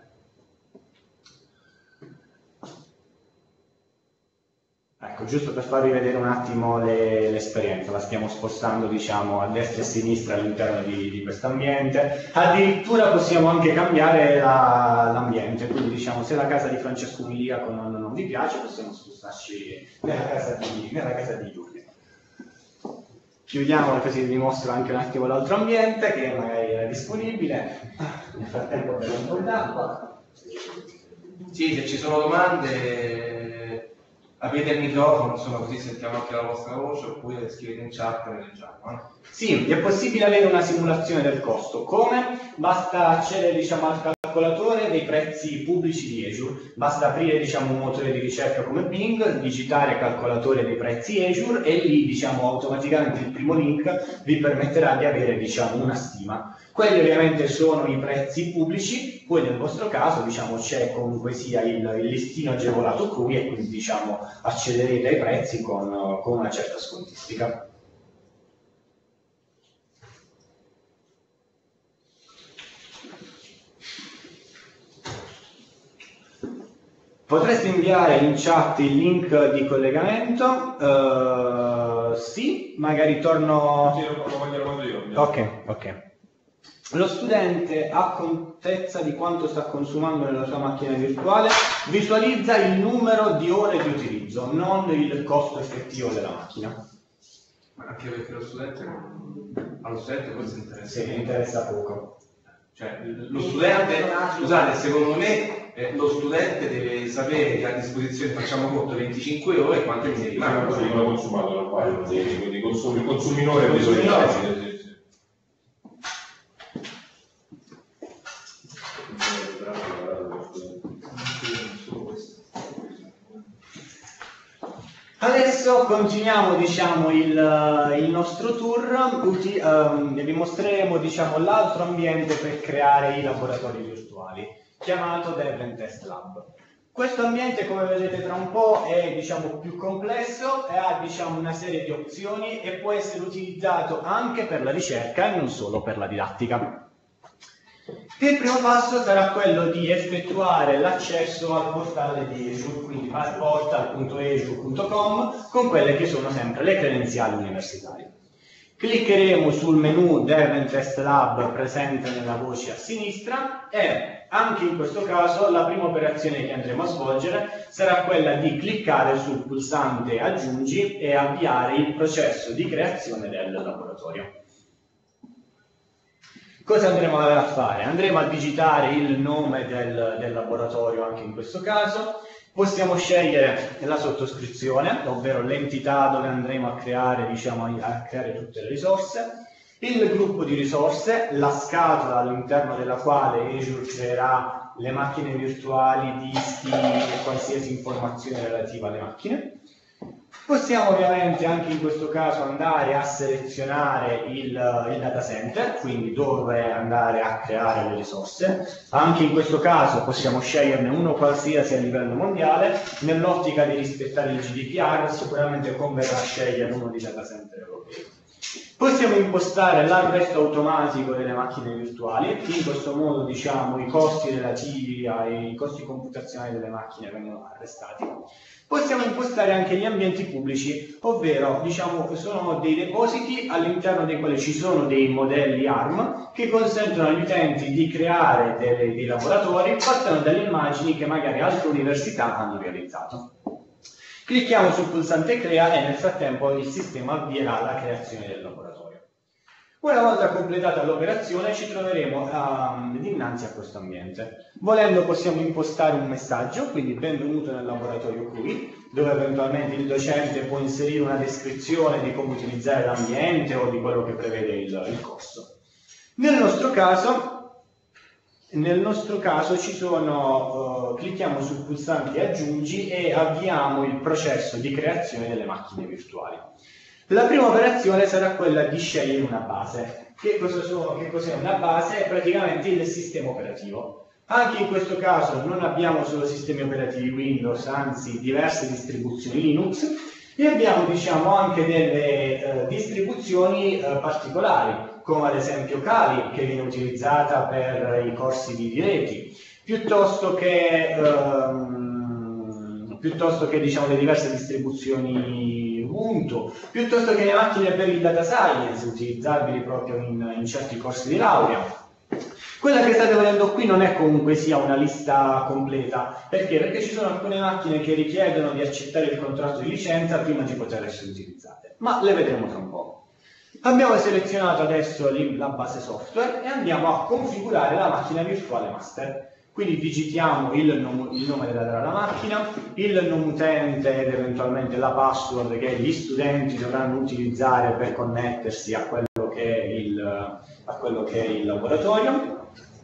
Ecco, giusto per farvi vedere un attimo l'esperienza, la stiamo spostando diciamo a destra e a sinistra all'interno di questo ambiente. Addirittura possiamo anche cambiare l'ambiente, quindi diciamo se la casa di Francesco Miliaco non vi piace possiamo spostarci nella casa di Giulia. Chiudiamo così vi mostro anche un attimo l'altro ambiente che magari era disponibile. Nel frattempo bevo un po' d'acqua. Sì, se ci sono domande aprite il microfono, insomma, così sentiamo anche la vostra voce, oppure scrivete in chat e leggiamo. Sì, è possibile avere una simulazione del costo. Come? Basta accedere, diciamo, al calcolatore dei prezzi pubblici di Azure. Basta aprire, diciamo, un motore di ricerca come Bing, digitare calcolatore dei prezzi Azure e lì, diciamo, automaticamente il primo link vi permetterà di avere, diciamo, una stima. Quelli ovviamente sono i prezzi pubblici, poi nel vostro caso, diciamo, c'è comunque sia il listino agevolato CRUI e quindi, diciamo, accederete ai prezzi con una certa scontistica. Potreste inviare in chat il link di collegamento? Sì, magari torno... Sì, lo voglio quando io. Ok. Lo studente, a contezza di quanto sta consumando nella sua macchina virtuale, visualizza il numero di ore di utilizzo, non il costo effettivo della macchina. Ma anche perché allo studente questo interessa. Sì, interessa poco. Cioè, lo studente, scusate, secondo me lo studente deve sapere che a disposizione, facciamo conto, 25 ore e quante ne rimangono. Così come consumato da qua, quindi consumi minore di Adesso continuiamo, diciamo, il nostro tour, vi mostreremo, diciamo, l'altro ambiente per creare i laboratori virtuali, chiamato Dev Test Lab. Questo ambiente, come vedete tra un po', è, diciamo, più complesso e ha, diciamo, una serie di opzioni e può essere utilizzato anche per la ricerca e non solo per la didattica. Il primo passo sarà quello di effettuare l'accesso al portale di Azure, quindi al portal.azure.com con quelle che sono sempre le credenziali universitarie. Cliccheremo sul menu Dev Test Lab presente nella voce a sinistra e anche in questo caso la prima operazione che andremo a svolgere sarà quella di cliccare sul pulsante Aggiungi e avviare il processo di creazione del laboratorio. Cosa andremo a fare? Andremo a digitare il nome del laboratorio anche in questo caso. Possiamo scegliere la sottoscrizione, ovvero l'entità dove andremo a creare, diciamo, a creare tutte le risorse, il gruppo di risorse, la scatola all'interno della quale Azure creerà le macchine virtuali, dischi e qualsiasi informazione relativa alle macchine. Possiamo ovviamente anche in questo caso andare a selezionare il data center, quindi dove andare a creare le risorse. Anche in questo caso possiamo sceglierne uno qualsiasi a livello mondiale. Nell'ottica di rispettare il GDPR sicuramente converrà scegliere uno di data center europei. Possiamo impostare l'arresto automatico delle macchine virtuali, in questo modo, diciamo, i costi relativi ai costi computazionali delle macchine vengono arrestati. Possiamo impostare anche gli ambienti pubblici, ovvero, diciamo, sono dei depositi all'interno dei quali ci sono dei modelli ARM che consentono agli utenti di creare dei laboratori partendo dalle immagini che magari altre università hanno realizzato. Clicchiamo sul pulsante Crea e nel frattempo il sistema avvierà la creazione del laboratorio. Una volta completata l'operazione ci troveremo dinanzi a questo ambiente. Volendo possiamo impostare un messaggio, quindi benvenuto nel laboratorio CRUI, dove eventualmente il docente può inserire una descrizione di come utilizzare l'ambiente o di quello che prevede il corso. Nel nostro caso ci sono, clicchiamo sul pulsante Aggiungi e avviamo il processo di creazione delle macchine virtuali. La prima operazione sarà quella di scegliere una base. Che cos'è una base? È praticamente il sistema operativo. Anche in questo caso non abbiamo solo sistemi operativi Windows, anzi diverse distribuzioni Linux e abbiamo, diciamo, anche delle distribuzioni particolari, come ad esempio Kali, che viene utilizzata per i corsi di reti, piuttosto che diciamo, le diverse distribuzioni Ubuntu, piuttosto che le macchine per il data science, utilizzabili proprio in certi corsi di laurea. Quella che state vedendo qui non è comunque sia una lista completa, perché? Perché ci sono alcune macchine che richiedono di accettare il contratto di licenza prima di poter essere utilizzate, ma le vedremo tra un po'. Abbiamo selezionato adesso la base software e andiamo a configurare la macchina virtuale master. quindi digitiamo il nome della macchina, il nome utente ed eventualmente la password che gli studenti dovranno utilizzare per connettersi a quello che è il laboratorio.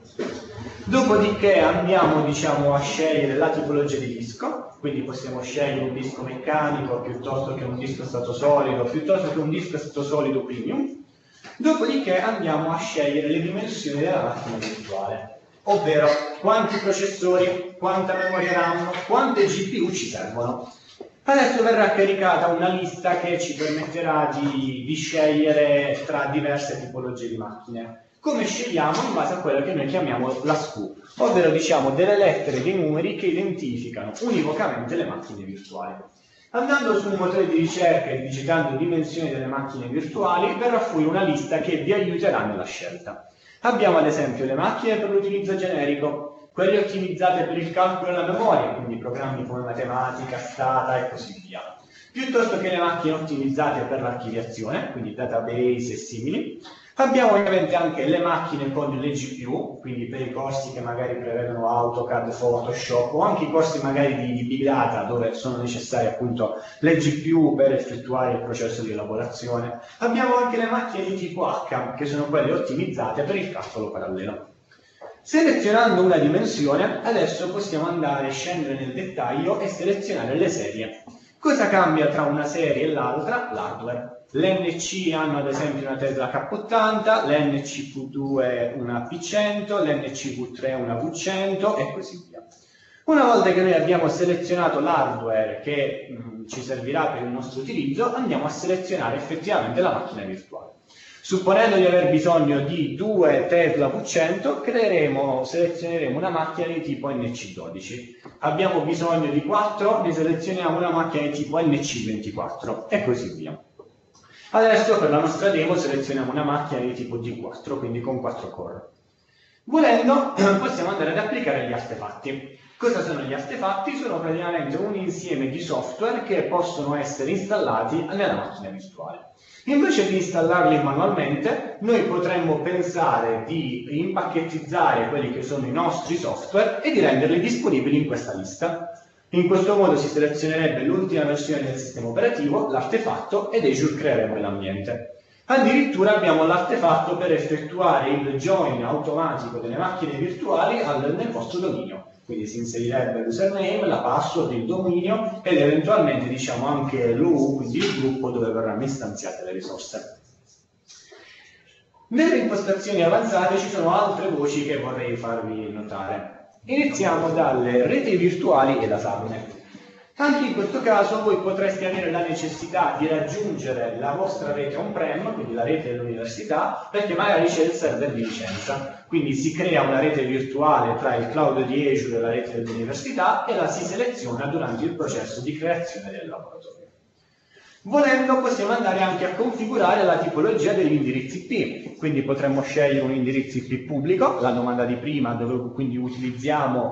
Dopodiché andiamo, diciamo, a scegliere la tipologia di disco, quindi possiamo scegliere un disco meccanico piuttosto che un disco stato solido, piuttosto che un disco stato solido premium. Dopodiché andiamo a scegliere le dimensioni della macchina virtuale, ovvero quanti processori, quanta memoria RAM, quante GPU ci servono. Adesso verrà caricata una lista che ci permetterà di scegliere tra diverse tipologie di macchine. Come scegliamo? In base a quello che noi chiamiamo la SKU, ovvero diciamo delle lettere, dei numeri che identificano univocamente le macchine virtuali. Andando su un motore di ricerca e digitando dimensioni delle macchine virtuali, verrà fuori una lista che vi aiuterà nella scelta. Abbiamo ad esempio le macchine per l'utilizzo generico, quelle ottimizzate per il calcolo della memoria, quindi programmi come matematica, stata e così via, piuttosto che le macchine ottimizzate per l'archiviazione, quindi database e simili. Abbiamo ovviamente anche le macchine con le GPU, quindi per i corsi che magari prevedono AutoCAD, Photoshop o anche i corsi magari di Big Data dove sono necessarie appunto le GPU per effettuare il processo di elaborazione. Abbiamo anche le macchine di tipo H, che sono quelle ottimizzate per il calcolo parallelo. Selezionando una dimensione, adesso possiamo andare a scendere nel dettaglio e selezionare le serie. Cosa cambia tra una serie e l'altra? L'hardware. L'NC hanno ad esempio una Tesla K80, l'NC-V2 una P100, l'NC-V3 una V100 e così via. Una volta che noi abbiamo selezionato l'hardware che ci servirà per il nostro utilizzo, andiamo a selezionare effettivamente la macchina virtuale. Supponendo di aver bisogno di 2 Tesla V100, selezioneremo una macchina di tipo NC12. Abbiamo bisogno di 4, ne selezioniamo una macchina di tipo NC24 e così via. Adesso per la nostra demo selezioniamo una macchina di tipo D4, quindi con 4 core. Volendo possiamo andare ad applicare gli artefatti. Cosa sono gli artefatti? Sono praticamente un insieme di software che possono essere installati nella macchina virtuale. Invece di installarli manualmente, noi potremmo pensare di impacchettizzare quelli che sono i nostri software e di renderli disponibili in questa lista. In questo modo si selezionerebbe l'ultima versione del sistema operativo, l'artefatto, ed Azure creerebbe l'ambiente. Addirittura abbiamo l'artefatto per effettuare il join automatico delle macchine virtuali nel vostro dominio. Quindi si inserirebbe l'username, la password, il dominio ed eventualmente diciamo anche l'UU, quindi il gruppo dove verranno istanziate le risorse. Nelle impostazioni avanzate ci sono altre voci che vorrei farvi notare. Iniziamo dalle reti virtuali e la SAMNet. Anche in questo caso voi potreste avere la necessità di raggiungere la vostra rete on-prem, quindi la rete dell'università, perché magari c'è il server di licenza. Quindi si crea una rete virtuale tra il cloud di Azure e la rete dell'università e la si seleziona durante il processo di creazione del laboratorio. Volendo possiamo andare anche a configurare la tipologia degli indirizzi IP, quindi potremmo scegliere un indirizzo IP pubblico, la domanda di prima, dove quindi utilizziamo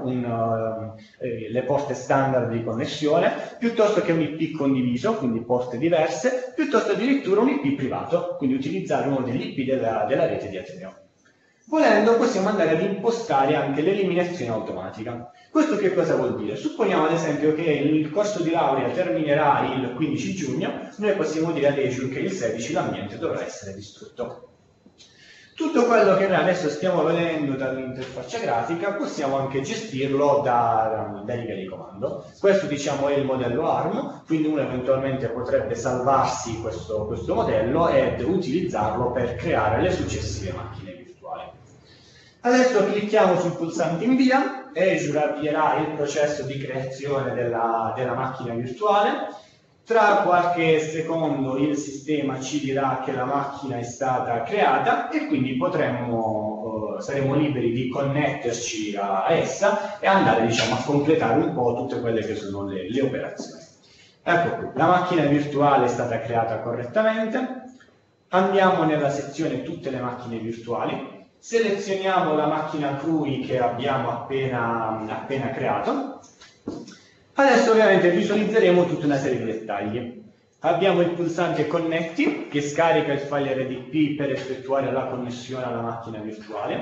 le porte standard di connessione, piuttosto che un IP condiviso, quindi porte diverse, piuttosto addirittura un IP privato, quindi utilizzare uno degli IP della rete di Ateneo. Volendo possiamo andare ad impostare anche l'eliminazione automatica. Questo che cosa vuol dire? Supponiamo ad esempio che il corso di laurea terminerà il 15 giugno, noi possiamo dire ad Azure che il 16 l'ambiente dovrà essere distrutto. Tutto quello che noi adesso stiamo vedendo dall'interfaccia grafica possiamo anche gestirlo da righe di comando. Questo diciamo è il modello ARM, quindi uno eventualmente potrebbe salvarsi questo modello ed utilizzarlo per creare le successive macchine virtuali. Adesso clicchiamo sul pulsante invia, Azure avvierà il processo di creazione della macchina virtuale. Tra qualche secondo il sistema ci dirà che la macchina è stata creata e quindi saremo liberi di connetterci a essa e andare diciamo, a completare un po' tutte quelle che sono le operazioni. Ecco qui, la macchina virtuale è stata creata correttamente. Andiamo nella sezione tutte le macchine virtuali. Selezioniamo la macchina CRUI che abbiamo appena creato. Adesso ovviamente visualizzeremo tutta una serie di dettagli. Abbiamo il pulsante Connetti che scarica il file RDP per effettuare la connessione alla macchina virtuale.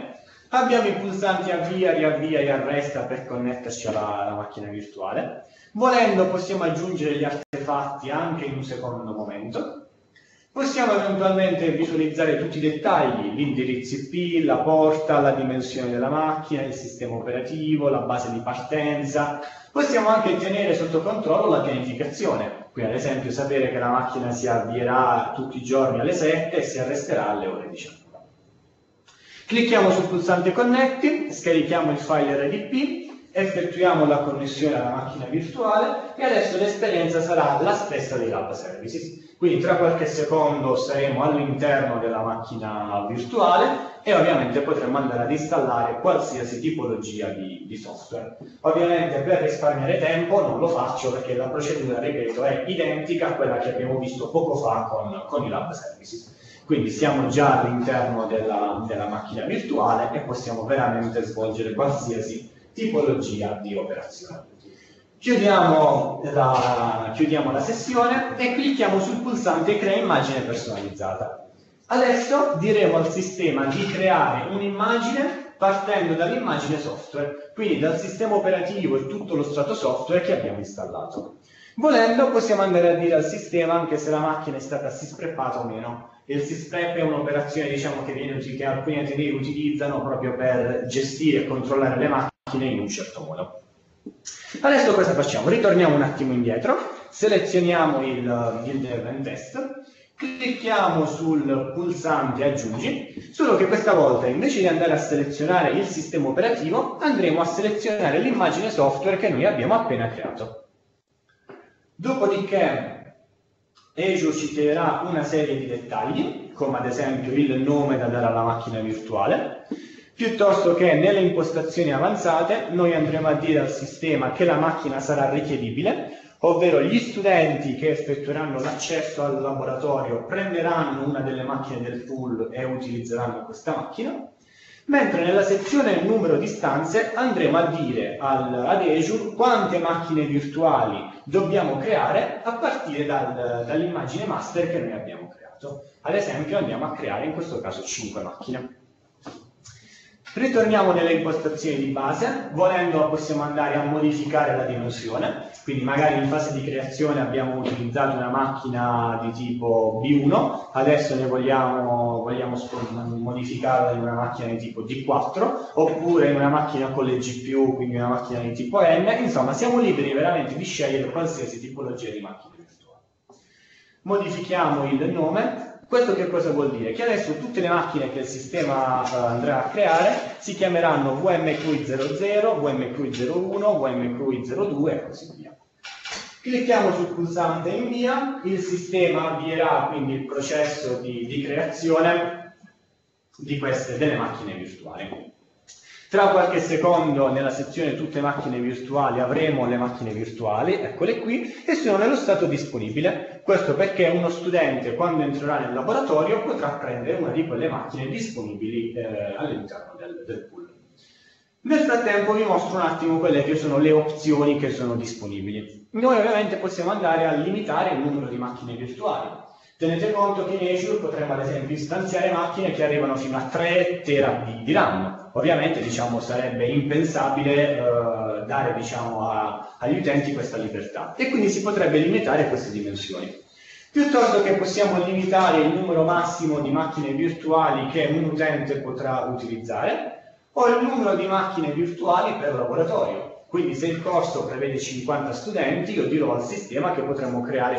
Abbiamo i pulsanti avvia, riavvia e arresta per connetterci alla macchina virtuale. Volendo possiamo aggiungere gli artefatti anche in un secondo momento. Possiamo eventualmente visualizzare tutti i dettagli, l'indirizzo IP, la porta, la dimensione della macchina, il sistema operativo, la base di partenza. Possiamo anche tenere sotto controllo la pianificazione, quindi ad esempio sapere che la macchina si avvierà tutti i giorni alle 7 e si arresterà alle ore 19. Clicchiamo sul pulsante Connetti, scarichiamo il file RDP, effettuiamo la connessione alla macchina virtuale e adesso l'esperienza sarà la stessa dei Lab Services. Quindi tra qualche secondo saremo all'interno della macchina virtuale e ovviamente potremo andare ad installare qualsiasi tipologia di software. Ovviamente per risparmiare tempo non lo faccio perché la procedura, ripeto, è identica a quella che abbiamo visto poco fa con i Lab Services. Quindi siamo già all'interno della macchina virtuale e possiamo veramente svolgere qualsiasi tipologia di operazione. Chiudiamo la sessione e clicchiamo sul pulsante Crea immagine personalizzata. Adesso diremo al sistema di creare un'immagine partendo dall'immagine software, quindi dal sistema operativo e tutto lo strato software che abbiamo installato. Volendo possiamo andare a dire al sistema anche se la macchina è stata syspreppata o meno. Il sysprep è un'operazione che alcuni atenei utilizzano proprio per gestire e controllare le macchine in un certo modo. Adesso cosa facciamo? Ritorniamo un attimo indietro, selezioniamo il dev test, clicchiamo sul pulsante aggiungi, solo che questa volta invece di andare a selezionare il sistema operativo andremo a selezionare l'immagine software che noi abbiamo appena creato. Dopodiché Azure ci chiederà una serie di dettagli, come ad esempio il nome da dare alla macchina virtuale, piuttosto che nelle impostazioni avanzate noi andremo a dire al sistema che la macchina sarà richiedibile, ovvero gli studenti che effettueranno l'accesso al laboratorio prenderanno una delle macchine del pool e utilizzeranno questa macchina, mentre nella sezione numero di stanze andremo a dire ad Azure quante macchine virtuali dobbiamo creare a partire dall'immagine master che noi abbiamo creato. Ad esempio andiamo a creare in questo caso 5 macchine. Ritorniamo nelle impostazioni di base, volendo possiamo andare a modificare la dimensione, quindi magari in fase di creazione abbiamo utilizzato una macchina di tipo B1, adesso ne vogliamo modificarla in una macchina di tipo D4, oppure in una macchina con le GPU, quindi una macchina di tipo N, insomma siamo liberi veramente di scegliere qualsiasi tipologia di macchina virtuale. Modifichiamo il nome. Questo che cosa vuol dire? Che adesso tutte le macchine che il sistema andrà a creare si chiameranno VMQI00, VMQI01, VMQI02 e così via. Clicchiamo sul pulsante invia, il sistema avvierà quindi il processo di creazione delle macchine virtuali. Tra qualche secondo nella sezione tutte macchine virtuali avremo le macchine virtuali, eccole qui, e sono nello stato disponibile. Questo perché uno studente quando entrerà nel laboratorio potrà prendere una di quelle macchine disponibili all'interno del pool. Nel frattempo vi mostro un attimo quelle che sono le opzioni che sono disponibili. Noi ovviamente possiamo andare a limitare il numero di macchine virtuali. Tenete conto che in Azure potremmo ad esempio istanziare macchine che arrivano fino a 3 tera di RAM. Ovviamente sarebbe impensabile dare agli utenti questa libertà e quindi si potrebbe limitare queste dimensioni. Piuttosto che possiamo limitare il numero massimo di macchine virtuali che un utente potrà utilizzare o il numero di macchine virtuali per laboratorio. Quindi se il corso prevede 50 studenti, io dirò al sistema che potremmo creare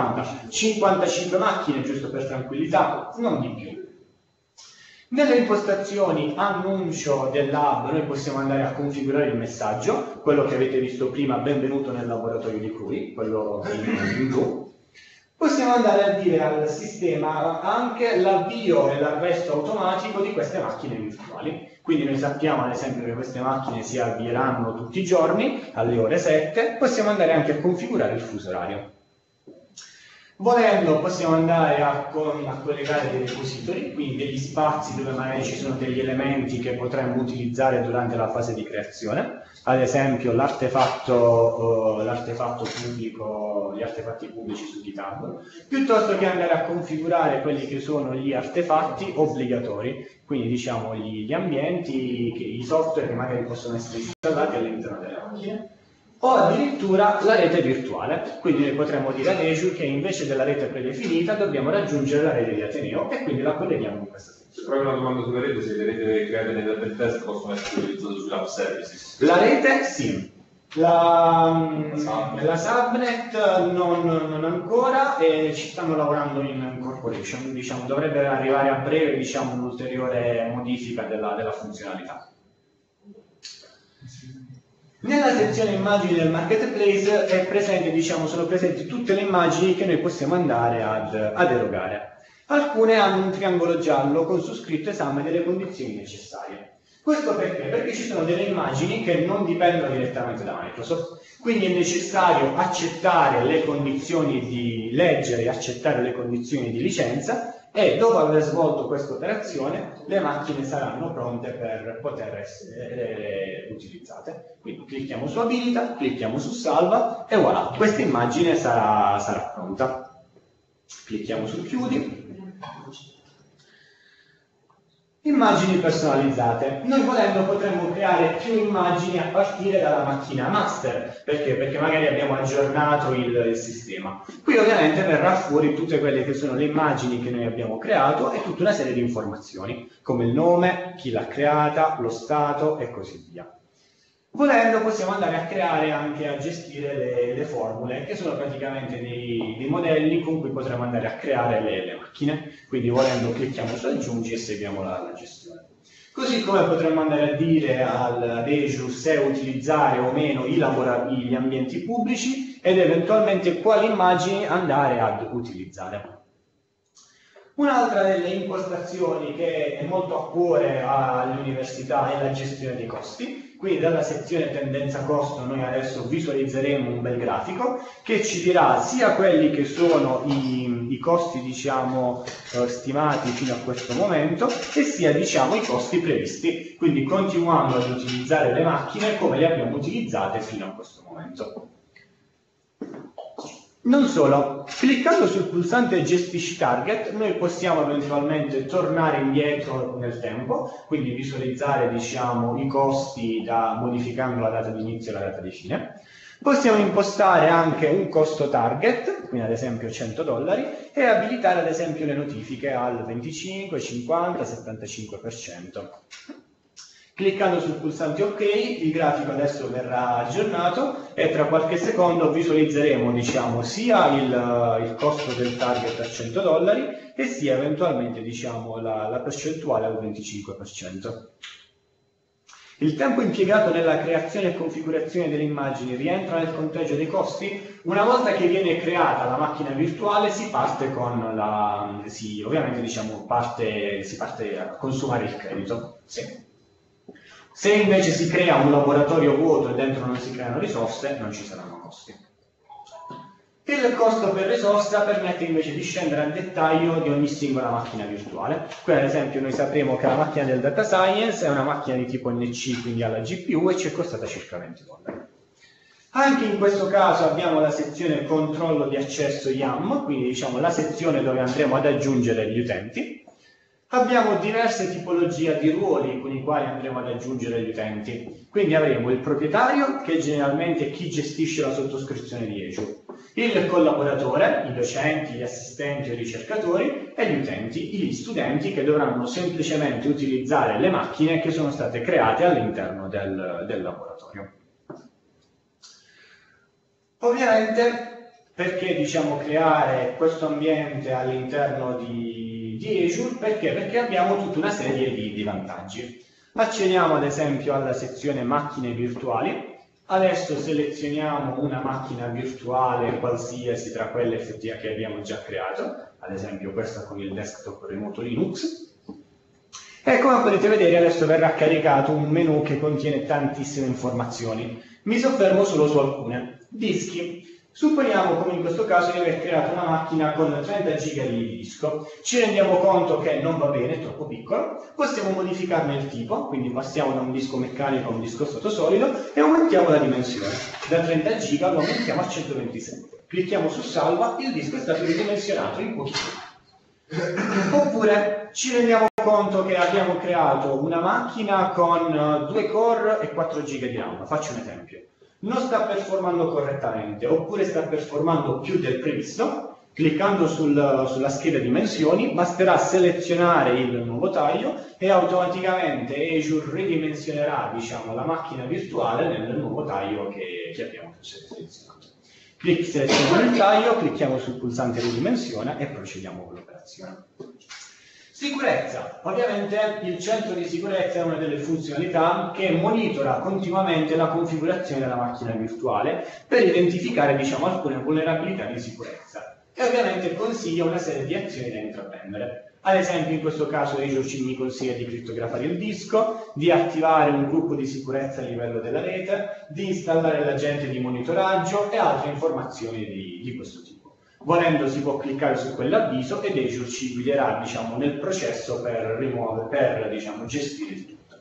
55 macchine, giusto per tranquillità, non di più. Nelle impostazioni annuncio del lab noi possiamo andare a configurare il messaggio, quello che avete visto prima, benvenuto nel laboratorio di CRUI, quello in blu. Possiamo andare a dire al sistema anche l'avvio e l'arresto automatico di queste macchine virtuali. Quindi noi sappiamo ad esempio che queste macchine si avvieranno tutti i giorni alle ore 7, possiamo andare anche a configurare il fuso orario. Volendo possiamo andare a collegare dei repository, quindi degli spazi dove magari ci sono degli elementi che potremmo utilizzare durante la fase di creazione, ad esempio l'artefatto pubblico, gli artefatti pubblici su GitHub, piuttosto che andare a configurare quelli che sono gli artefatti obbligatori, quindi diciamo gli ambienti, i software che magari possono essere installati all'interno delle macchine. O addirittura la rete virtuale, quindi noi potremmo dire ad Azure che invece della rete predefinita dobbiamo raggiungere la rete di Ateneo e quindi la colleghiamo in questa sezione. Se proprio una domanda sulla rete, se le reti create nel test possono essere utilizzate sulle app services? La rete sì, la subnet non ancora e ci stanno lavorando in corporation, diciamo, dovrebbe arrivare a breve diciamo, un'ulteriore modifica della funzionalità. Nella sezione immagini del marketplace è presente, diciamo, sono presenti tutte le immagini che noi possiamo andare ad erogare. Alcune hanno un triangolo giallo con su scritto esame delle condizioni necessarie. Questo perché? Perché ci sono delle immagini che non dipendono direttamente da Microsoft, quindi è necessario accettare le condizioni di leggere e accettare le condizioni di licenza e dopo aver svolto questa operazione le macchine saranno pronte per poter essere utilizzate. Quindi clicchiamo su abilita, clicchiamo su salva e voilà, questa immagine sarà pronta. Clicchiamo su chiudi. Immagini personalizzate. Noi volendo potremmo creare più immagini a partire dalla macchina master. Perché? Perché magari abbiamo aggiornato il sistema. Qui ovviamente verrà fuori tutte quelle che sono le immagini che noi abbiamo creato e tutta una serie di informazioni, come il nome, chi l'ha creata, lo stato e così via. Volendo possiamo andare a creare anche a gestire le formule, che sono praticamente dei modelli con cui potremo andare a creare le macchine. Quindi volendo clicchiamo su aggiungi e seguiamo la gestione. Così come potremmo andare a dire ad Azure se utilizzare o meno gli ambienti pubblici ed eventualmente quali immagini andare ad utilizzare. Un'altra delle impostazioni che è molto a cuore all'università è la gestione dei costi. Quindi dalla sezione tendenza costo noi adesso visualizzeremo un bel grafico che ci dirà sia quelli che sono i costi diciamo stimati fino a questo momento e sia diciamo i costi previsti, quindi continuando ad utilizzare le macchine come le abbiamo utilizzate fino a questo momento. Non solo, cliccando sul pulsante gestisci target noi possiamo eventualmente tornare indietro nel tempo, quindi visualizzare diciamo i costi modificando la data di inizio e la data di fine. Possiamo impostare anche un costo target, quindi ad esempio $100, e abilitare ad esempio le notifiche al 25, 50, 75%. Cliccando sul pulsante OK, il grafico adesso verrà aggiornato e tra qualche secondo visualizzeremo diciamo, sia il costo del target a $100 e sia eventualmente diciamo, la percentuale al 25%. Il tempo impiegato nella creazione e configurazione delle immagini rientra nel conteggio dei costi? Una volta che viene creata la macchina virtuale si parte con ovviamente diciamo, si parte a consumare il credito. Sì. Se invece si crea un laboratorio vuoto e dentro non si creano risorse, non ci saranno costi. Il costo per risorsa permette invece di scendere al dettaglio di ogni singola macchina virtuale. Qui ad esempio noi sapremo che la macchina del data science è una macchina di tipo NC, quindi alla GPU, e ci è costata circa $20. Anche in questo caso abbiamo la sezione controllo di accesso YAM, quindi diciamo la sezione dove andremo ad aggiungere gli utenti. Abbiamo diverse tipologie di ruoli con i quali andremo ad aggiungere gli utenti. Quindi avremo il proprietario, che generalmente è chi gestisce la sottoscrizione di Azure, il collaboratore, i docenti, gli assistenti o i ricercatori, e gli utenti, gli studenti che dovranno semplicemente utilizzare le macchine che sono state create all'interno del laboratorio. Ovviamente, perché diciamo creare questo ambiente all'interno di Azure? Perché abbiamo tutta una serie di vantaggi. Accediamo ad esempio alla sezione macchine virtuali. Adesso selezioniamo una macchina virtuale qualsiasi tra quelle effettive che abbiamo già creato, ad esempio questa con il desktop remoto Linux. E come potete vedere adesso verrà caricato un menu che contiene tantissime informazioni. Mi soffermo solo su alcune. Dischi. Supponiamo, come in questo caso, di aver creato una macchina con 30 giga di disco. Ci rendiamo conto che non va bene, è troppo piccolo. Possiamo modificarne il tipo, quindi passiamo da un disco meccanico a un disco sotosolido e aumentiamo la dimensione. Da 30 giga lo aumentiamo a 127. Clicchiamo su salva, il disco è stato ridimensionato in pochissimo. Oppure ci rendiamo conto che abbiamo creato una macchina con 2 core e 4 giga di RAM. Faccio un esempio. Non sta performando correttamente, oppure sta performando più del previsto. Cliccando sulla scheda dimensioni, basterà selezionare il nuovo taglio e automaticamente Azure ridimensionerà, diciamo, la macchina virtuale nel nuovo taglio che abbiamo selezionato. Selezioniamo il taglio, clicchiamo sul pulsante ridimensiona e procediamo con l'operazione. Sicurezza. Ovviamente il centro di sicurezza è una delle funzionalità che monitora continuamente la configurazione della macchina virtuale per identificare, diciamo, alcune vulnerabilità di sicurezza e ovviamente consiglia una serie di azioni da intraprendere. Ad esempio, in questo caso Azure mi consiglia di crittografare il disco, di attivare un gruppo di sicurezza a livello della rete, di installare l'agente di monitoraggio e altre informazioni di questo tipo. Volendo si può cliccare su quell'avviso ed Azure ci guiderà, diciamo, nel processo per diciamo, gestire il tutto.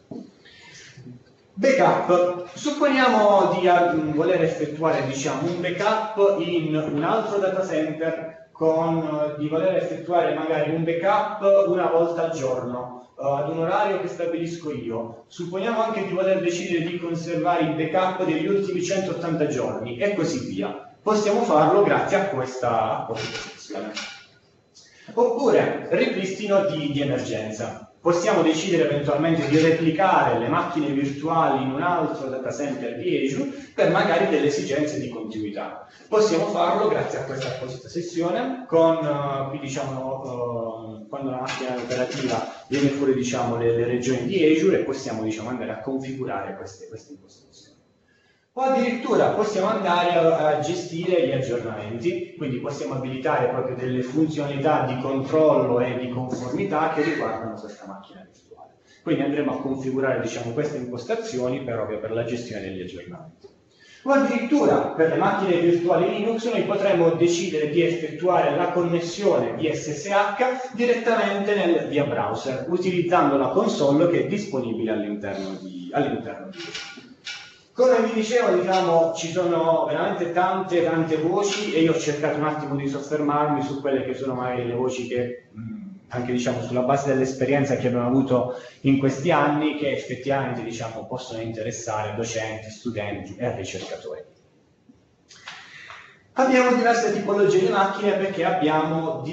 Backup. Supponiamo di voler effettuare, diciamo, un backup in un altro data center, di voler effettuare magari un backup una volta al giorno, ad un orario che stabilisco io. Supponiamo anche di voler decidere di conservare il backup degli ultimi 180 giorni e così via. Possiamo farlo grazie a questa sezione. Oppure ripristino di emergenza. Possiamo decidere eventualmente di replicare le macchine virtuali in un altro data center di Azure per magari delle esigenze di continuità. Possiamo farlo grazie a questa apposita sessione qui diciamo quando la macchina operativa viene fuori, diciamo, le regioni di Azure e possiamo, diciamo, andare a configurare queste impostazioni. O addirittura possiamo andare a gestire gli aggiornamenti, quindi possiamo abilitare proprio delle funzionalità di controllo e di conformità che riguardano questa macchina virtuale. Quindi andremo a configurare, diciamo, queste impostazioni proprio per la gestione degli aggiornamenti. O addirittura per le macchine virtuali Linux noi potremo decidere di effettuare la connessione di SSH direttamente via browser, utilizzando la console che è disponibile all'interno di Azure. Come vi dicevo, diciamo, ci sono veramente tante voci e io ho cercato un attimo di soffermarmi su quelle che sono magari le voci che, anche, diciamo, sulla base dell'esperienza che abbiamo avuto in questi anni, che effettivamente, diciamo, possono interessare docenti, studenti e ricercatori. Abbiamo diverse tipologie di macchine perché abbiamo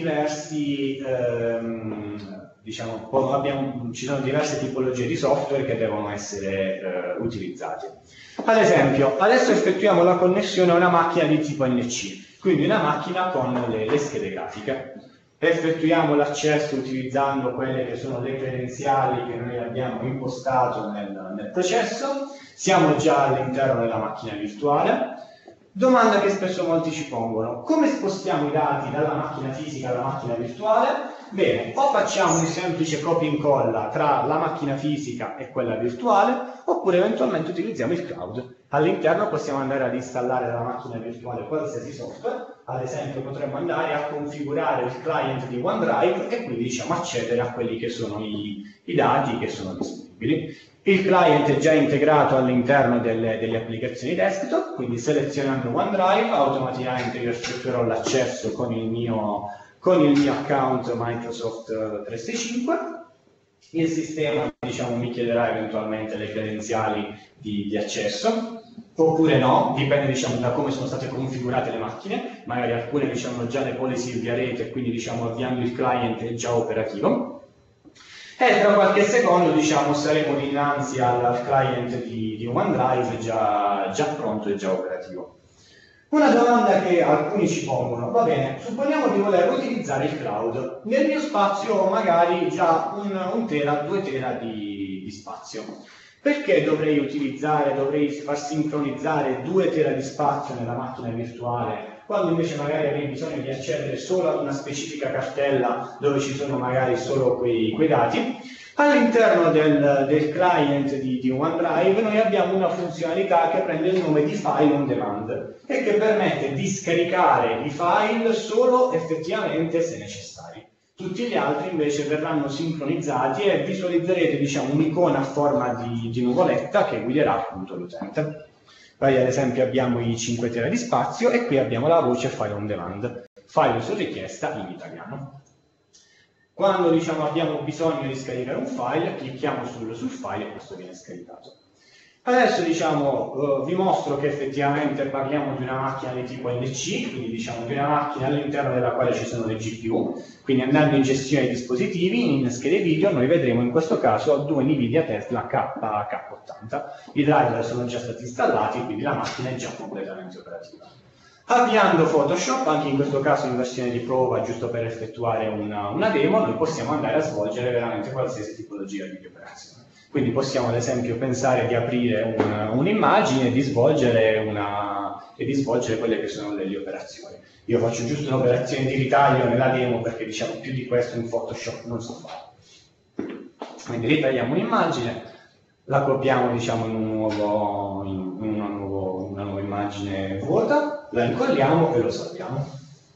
ci sono diverse tipologie di software che devono essere utilizzate. Ad esempio, adesso effettuiamo la connessione a una macchina di tipo NC, quindi una macchina con le schede grafiche. Effettuiamo l'accesso utilizzando quelle che sono le credenziali che noi abbiamo impostato nel processo. Siamo già all'interno della macchina virtuale. Domanda che spesso molti ci pongono: come spostiamo i dati dalla macchina fisica alla macchina virtuale? Bene, o facciamo un semplice copia e incolla tra la macchina fisica e quella virtuale, oppure eventualmente utilizziamo il cloud. All'interno possiamo andare ad installare dalla macchina virtuale qualsiasi software, ad esempio potremmo andare a configurare il client di OneDrive e quindi, diciamo, accedere a quelli che sono i dati che sono disponibili. Il client è già integrato all'interno delle applicazioni desktop, quindi selezionando OneDrive automaticamente io effettuerò l'accesso con il mio account Microsoft 365. Il sistema, diciamo, mi chiederà eventualmente le credenziali di accesso, oppure no, dipende, diciamo, da come sono state configurate le macchine. Magari alcune, diciamo, già le policy via rete, quindi, diciamo, avviando il client è già operativo. E tra qualche secondo, diciamo, saremo dinanzi al client di OneDrive già pronto e già operativo. Una domanda che alcuni ci pongono: va bene, supponiamo di voler utilizzare il cloud. Nel mio spazio ho magari già 1 tera, 2 tera di spazio. Perché dovrei far sincronizzare 2 tera di spazio nella macchina virtuale, quando invece magari avrei bisogno di accedere solo ad una specifica cartella dove ci sono magari solo quei dati? All'interno del client di OneDrive noi abbiamo una funzionalità che prende il nome di File on Demand e che permette di scaricare i file solo effettivamente se necessari. Tutti gli altri invece verranno sincronizzati e visualizzerete, diciamo, un'icona a forma di nuvoletta che guiderà appunto l'utente. Poi ad esempio abbiamo i 5 tera di spazio e qui abbiamo la voce File on Demand, file su richiesta in italiano. Quando, diciamo, abbiamo bisogno di scaricare un file, clicchiamo sul file e questo viene scaricato. Adesso, diciamo, vi mostro che effettivamente parliamo di una macchina di tipo NC, quindi diciamo di una macchina all'interno della quale ci sono le GPU, quindi andando in gestione dei dispositivi, in schede video, noi vedremo in questo caso due Nvidia Tesla K80. I driver sono già stati installati, quindi la macchina è già completamente operativa. Avviando Photoshop, anche in questo caso in versione di prova, giusto per effettuare una demo, noi possiamo andare a svolgere veramente qualsiasi tipologia di operazione. Quindi possiamo ad esempio pensare di aprire un'immagine e di svolgere quelle che sono le operazioni. Io faccio giusto un'operazione di ritaglio nella demo perché diciamo più di questo in Photoshop non so fare. Quindi ritagliamo un'immagine, la copiamo diciamo in una nuova immagine vuota, la incolliamo e lo salviamo.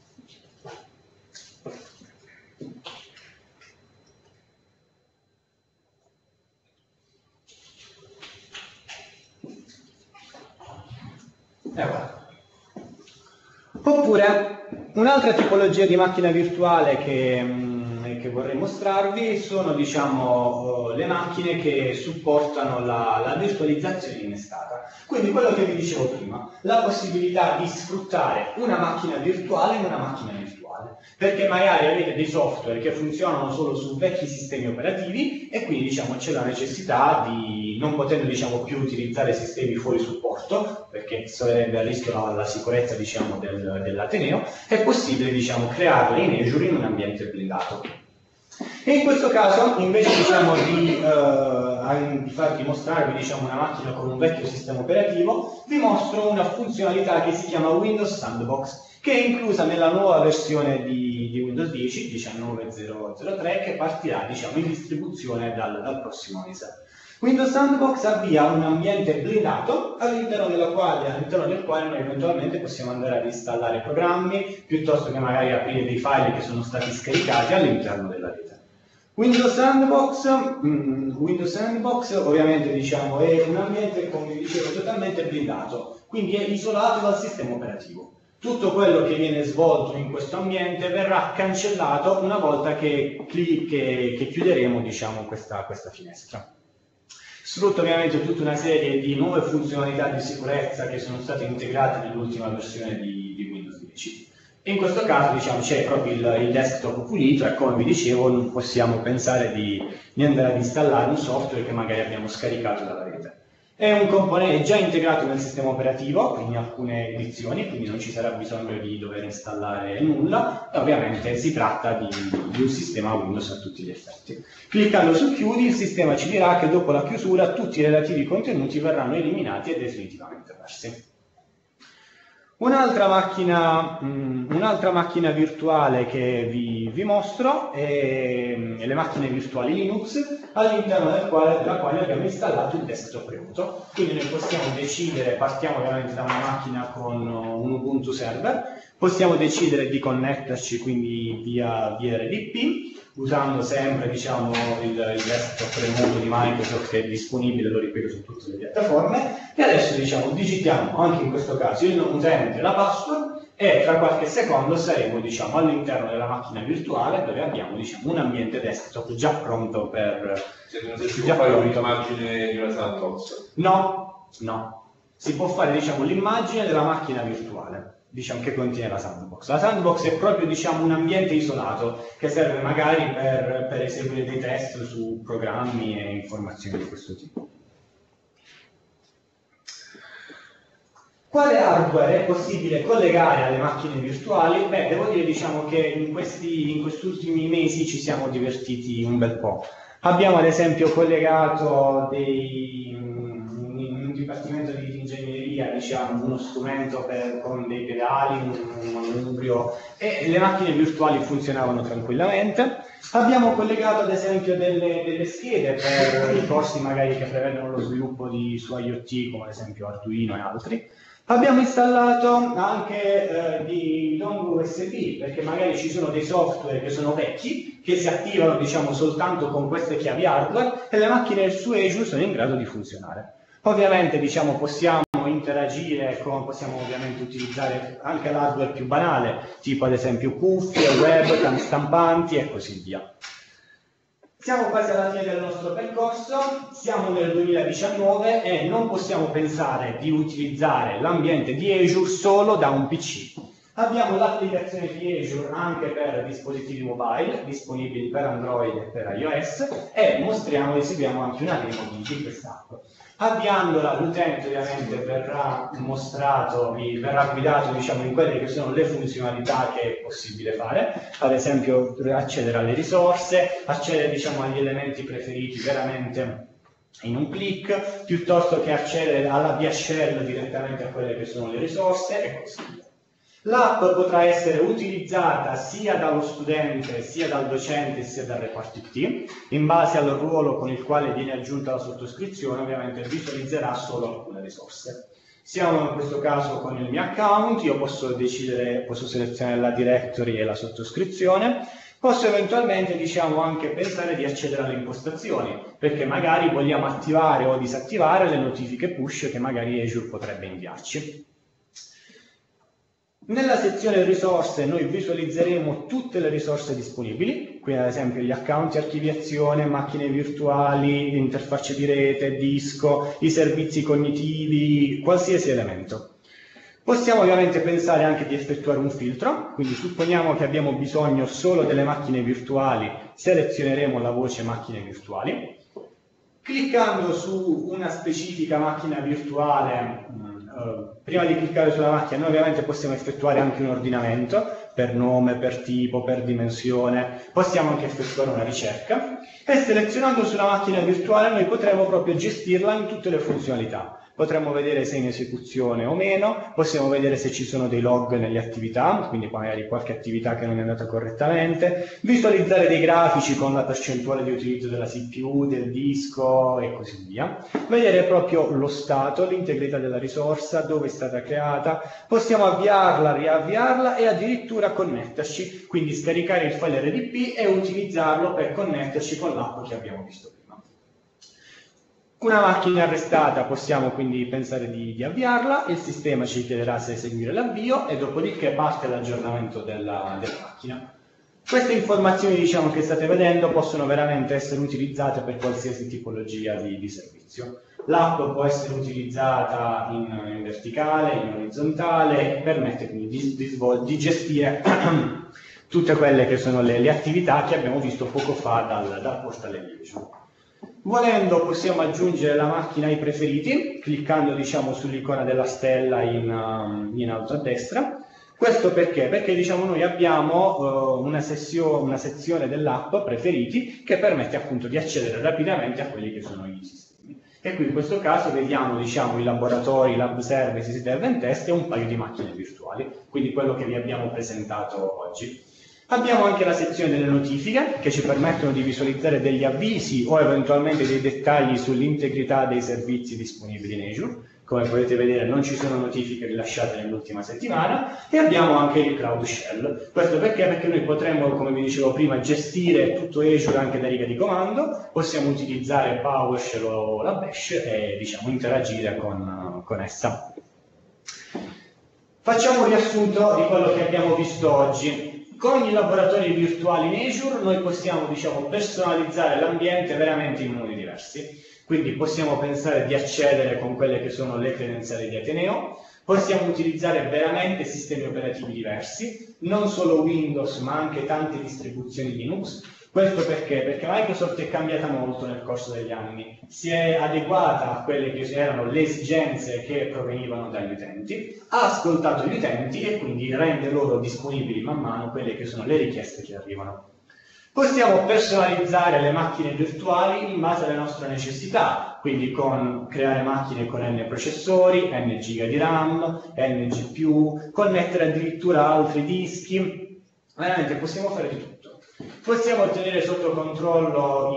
Oppure un'altra tipologia di macchina virtuale che vorrei mostrarvi sono, diciamo, le macchine che supportano la virtualizzazione innestata. Quindi quello che vi dicevo prima, la possibilità di sfruttare una macchina virtuale in una macchina virtuale. Perché magari avete dei software che funzionano solo su vecchi sistemi operativi e quindi diciamo, c'è la necessità di, non potendo diciamo, più utilizzare sistemi fuori supporto, perché sarebbe a rischio la sicurezza diciamo, dell'Ateneo, è possibile diciamo, crearle in Azure in un ambiente blindato. E in questo caso, invece diciamo, di far dimostrarvi diciamo, una macchina con un vecchio sistema operativo, vi mostro una funzionalità che si chiama Windows Sandbox, che è inclusa nella nuova versione di Windows 10, 19.003, che partirà diciamo, in distribuzione dal prossimo mese. Windows Sandbox avvia un ambiente blindato all'interno del quale noi eventualmente possiamo andare ad installare programmi, piuttosto che magari aprire dei file che sono stati scaricati all'interno della rete. Windows Sandbox ovviamente diciamo, è un ambiente, come vi dicevo, totalmente blindato, quindi è isolato dal sistema operativo. Tutto quello che viene svolto in questo ambiente verrà cancellato una volta che chiuderemo diciamo, questa finestra. Sfrutta ovviamente tutta una serie di nuove funzionalità di sicurezza che sono state integrate nell'ultima versione di Windows 10. E in questo caso diciamo, c'è proprio il desktop pulito e come vi dicevo non possiamo pensare di andare ad installare un software che magari abbiamo scaricato dalla rete. È un componente già integrato nel sistema operativo in alcune edizioni, quindi non ci sarà bisogno di dover installare nulla e ovviamente si tratta di un sistema Windows a tutti gli effetti. Cliccando su chiudi il sistema ci dirà che dopo la chiusura tutti i relativi contenuti verranno eliminati e definitivamente persi. Un'altra macchina virtuale che vi mostro è le macchine virtuali Linux, all'interno della quale abbiamo installato il desktop remoto. Quindi noi possiamo decidere, partiamo ovviamente da una macchina con un Ubuntu server, possiamo decidere di connetterci quindi via RDP, usando sempre diciamo, il desktop remoto di Microsoft che è disponibile, lo ripeto, su tutte le piattaforme, e adesso diciamo, digitiamo anche in questo caso il nome utente e la password e tra qualche secondo saremo diciamo, all'interno della macchina virtuale dove abbiamo diciamo, un ambiente desktop già pronto per... Non si può fare un'immagine di una sandbox? No, si può fare diciamo, l'immagine della macchina virtuale. Diciamo, che contiene la sandbox. La sandbox è proprio diciamo, un ambiente isolato che serve magari per eseguire dei test su programmi e informazioni di questo tipo. Quale hardware è possibile collegare alle macchine virtuali? Beh, devo dire diciamo, che in questi ultimi mesi ci siamo divertiti un bel po'. Abbiamo ad esempio collegato un dipartimento di ingegneria, diciamo, uno strumento con dei pedali, un manubrio, e le macchine virtuali funzionavano tranquillamente. Abbiamo collegato ad esempio delle schede per i corsi magari che prevedono lo sviluppo su IoT, come ad esempio Arduino e altri. Abbiamo installato anche di dongle USB, perché magari ci sono dei software che sono vecchi, che si attivano diciamo soltanto con queste chiavi hardware e le macchine su Azure sono in grado di funzionare. Ovviamente diciamo possiamo interagire possiamo ovviamente utilizzare anche l'hardware più banale, tipo ad esempio cuffie, webcam, stampanti e così via. Siamo quasi alla fine del nostro percorso, siamo nel 2019 e non possiamo pensare di utilizzare l'ambiente di Azure solo da un PC. Abbiamo l'applicazione di Azure anche per dispositivi mobile, disponibili per Android e per iOS, e eseguiamo anche una demo di quest'app. Avviandola l'utente ovviamente verrà guidato diciamo, in quelle che sono le funzionalità che è possibile fare, ad esempio accedere alle risorse, accedere diciamo, agli elementi preferiti veramente in un click, piuttosto che accedere alla DHL direttamente a quelle che sono le risorse e così via. L'app potrà essere utilizzata sia dallo studente, sia dal docente, sia dal reparto IT. In base al ruolo con il quale viene aggiunta la sottoscrizione, ovviamente visualizzerà solo alcune risorse. Siamo in questo caso con il mio account, io posso selezionare la directory e la sottoscrizione. Posso eventualmente diciamo, anche pensare di accedere alle impostazioni, perché magari vogliamo attivare o disattivare le notifiche push che magari Azure potrebbe inviarci. Nella sezione risorse noi visualizzeremo tutte le risorse disponibili, quindi ad esempio gli account di archiviazione, macchine virtuali, interfacce di rete, disco, i servizi cognitivi, qualsiasi elemento. Possiamo ovviamente pensare anche di effettuare un filtro, quindi supponiamo che abbiamo bisogno solo delle macchine virtuali, selezioneremo la voce macchine virtuali. Cliccando su una specifica macchina virtuale, prima di cliccare sulla macchina noi ovviamente possiamo effettuare anche un ordinamento per nome, per tipo, per dimensione, possiamo anche effettuare una ricerca e selezionando sulla macchina virtuale noi potremo proprio gestirla in tutte le funzionalità. Potremmo vedere se è in esecuzione o meno, possiamo vedere se ci sono dei log nelle attività, quindi magari qualche attività che non è andata correttamente, visualizzare dei grafici con la percentuale di utilizzo della CPU, del disco e così via, vedere proprio lo stato, l'integrità della risorsa, dove è stata creata, possiamo avviarla, riavviarla e addirittura connetterci, quindi scaricare il file RDP e utilizzarlo per connetterci con l'app che abbiamo visto prima. Una macchina arrestata possiamo quindi pensare di avviarla, il sistema ci chiederà se eseguire l'avvio e dopodiché parte l'aggiornamento della macchina. Queste informazioni diciamo, che state vedendo possono veramente essere utilizzate per qualsiasi tipologia di servizio. L'app può essere utilizzata in verticale, in orizzontale e permette quindi di gestire tutte quelle che sono le attività che abbiamo visto poco fa dal portale Azure. Volendo possiamo aggiungere la macchina ai preferiti, cliccando diciamo, sull'icona della stella in alto a destra. Questo perché? Perché diciamo, noi abbiamo una sezione dell'app preferiti che permette appunto di accedere rapidamente a quelli che sono i sistemi. E qui in questo caso vediamo diciamo, i laboratori, lab services, dev and test e un paio di macchine virtuali, quindi quello che vi abbiamo presentato oggi. Abbiamo anche la sezione delle notifiche che ci permettono di visualizzare degli avvisi o eventualmente dei dettagli sull'integrità dei servizi disponibili in Azure. Come potete vedere non ci sono notifiche rilasciate nell'ultima settimana e abbiamo anche il Cloud Shell. Questo perché? Perché noi potremmo, come vi dicevo prima, gestire tutto Azure anche da riga di comando, possiamo utilizzare PowerShell o la Bash e diciamo, interagire con essa. Facciamo un riassunto di quello che abbiamo visto oggi. Con i laboratori virtuali in Azure noi possiamo diciamo, personalizzare l'ambiente veramente in modi diversi. Quindi possiamo pensare di accedere con quelle che sono le credenziali di Ateneo, possiamo utilizzare veramente sistemi operativi diversi, non solo Windows ma anche tante distribuzioni Linux. Questo perché? Perché Microsoft è cambiata molto nel corso degli anni, si è adeguata a quelle che erano le esigenze che provenivano dagli utenti, ha ascoltato gli utenti e quindi rende loro disponibili man mano quelle che sono le richieste che arrivano. Possiamo personalizzare le macchine virtuali in base alle nostre necessità, quindi con creare macchine con n processori, n giga di RAM, n GPU, connettere addirittura altri dischi, veramente possiamo fare di tutto. Possiamo tenere sotto controllo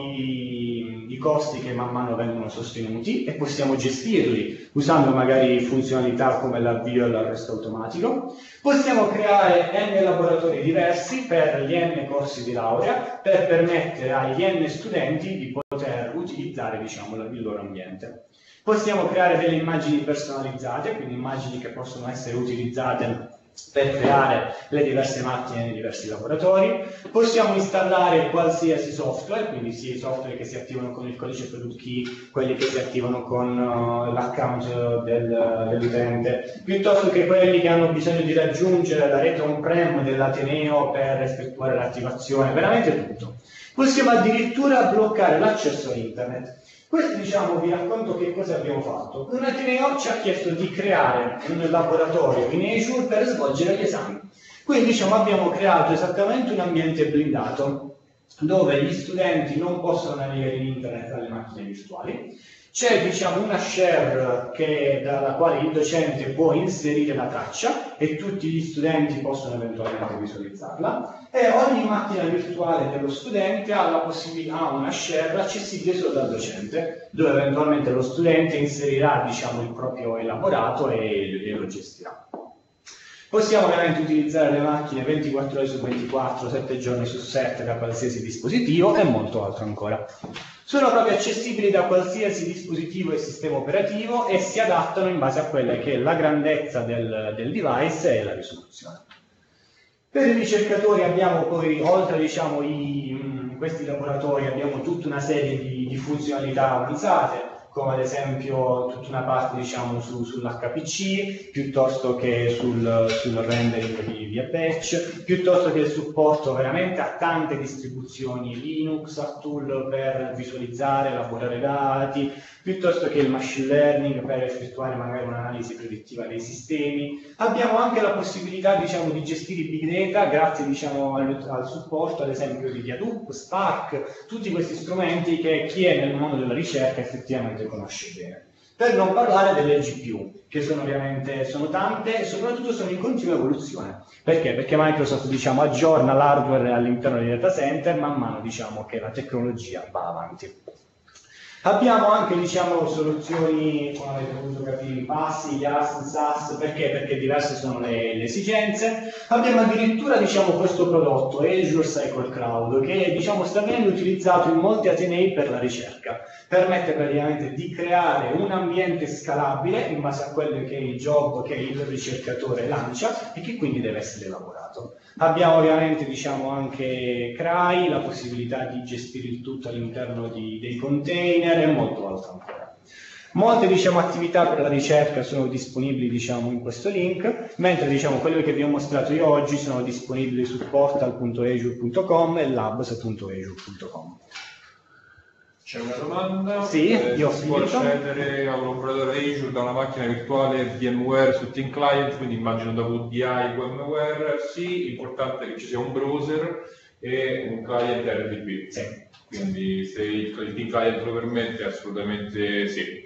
i costi che man mano vengono sostenuti e possiamo gestirli usando magari funzionalità come l'avvio e l'arresto automatico. Possiamo creare n laboratori diversi per gli n corsi di laurea per permettere agli n studenti di poter utilizzare, diciamo, il loro ambiente. Possiamo creare delle immagini personalizzate, quindi immagini che possono essere utilizzate per creare le diverse macchine nei diversi laboratori. Possiamo installare qualsiasi software, quindi sia i software che si attivano con il codice product key, quelli che si attivano con l'account dell'utente, piuttosto che quelli che hanno bisogno di raggiungere la rete on-prem dell'Ateneo per effettuare l'attivazione, veramente tutto. Possiamo addirittura bloccare l'accesso a internet. Questo, diciamo, vi racconto che cosa abbiamo fatto. Un Ateneo ci ha chiesto di creare un laboratorio in Azure per svolgere gli esami. Quindi, diciamo, abbiamo creato esattamente un ambiente blindato dove gli studenti non possono navigare in internet dalle macchine virtuali. C'è, diciamo, una share dalla quale il docente può inserire la traccia e tutti gli studenti possono eventualmente visualizzarla, e ogni macchina virtuale dello studente ha la possibilità, ha una share accessibile solo dal docente, dove eventualmente lo studente inserirà, diciamo, il proprio elaborato e lo gestirà. Possiamo ovviamente utilizzare le macchine 24 ore su 24, 7 giorni su 7 da qualsiasi dispositivo e molto altro ancora. Sono proprio accessibili da qualsiasi dispositivo e sistema operativo e si adattano in base a quella che è la grandezza del device e la risoluzione. Per i ricercatori abbiamo poi, oltre, diciamo, questi laboratori, abbiamo tutta una serie di funzionalità avanzate, come ad esempio tutta una parte, diciamo, sull'HPC, piuttosto che sul rendering via batch, piuttosto che il supporto veramente a tante distribuzioni Linux, a tool per visualizzare, elaborare dati, piuttosto che il machine learning per effettuare magari un'analisi predittiva dei sistemi. Abbiamo anche la possibilità, diciamo, di gestire i big data grazie, diciamo, al supporto ad esempio di Hadoop, Spark, tutti questi strumenti che chi è nel mondo della ricerca effettivamente conosce bene. Per non parlare delle GPU, che sono tante e soprattutto sono in continua evoluzione. Perché? Perché Microsoft, diciamo, aggiorna l'hardware all'interno dei data center man mano, diciamo, che la tecnologia va avanti. Abbiamo anche, diciamo, soluzioni, come avete potuto capire, passi, IaaS, SaaS, perché? Perché diverse sono le esigenze. Abbiamo addirittura, diciamo, questo prodotto, Azure Cycle Cloud, che, diciamo, sta venendo utilizzato in molti atenei per la ricerca. Permette praticamente di creare un ambiente scalabile in base a quello che è il job che il ricercatore lancia e che quindi deve essere elaborato. Abbiamo ovviamente, diciamo, anche CRAI, la possibilità di gestire il tutto all'interno dei container e molto altro ancora. Molte, diciamo, attività per la ricerca sono disponibili, diciamo, in questo link, mentre, diciamo, quello che vi ho mostrato io oggi sono disponibili su portal.azure.com e labs.azure.com. C'è una domanda? Sì, io ho si può finito. accedere a un operatore Azure da una macchina virtuale VMware su Team Client, quindi immagino da VDI VMware, sì, l'importante è che ci sia un browser e un client RDP. Sì. Quindi se il Team Client lo permette, assolutamente sì.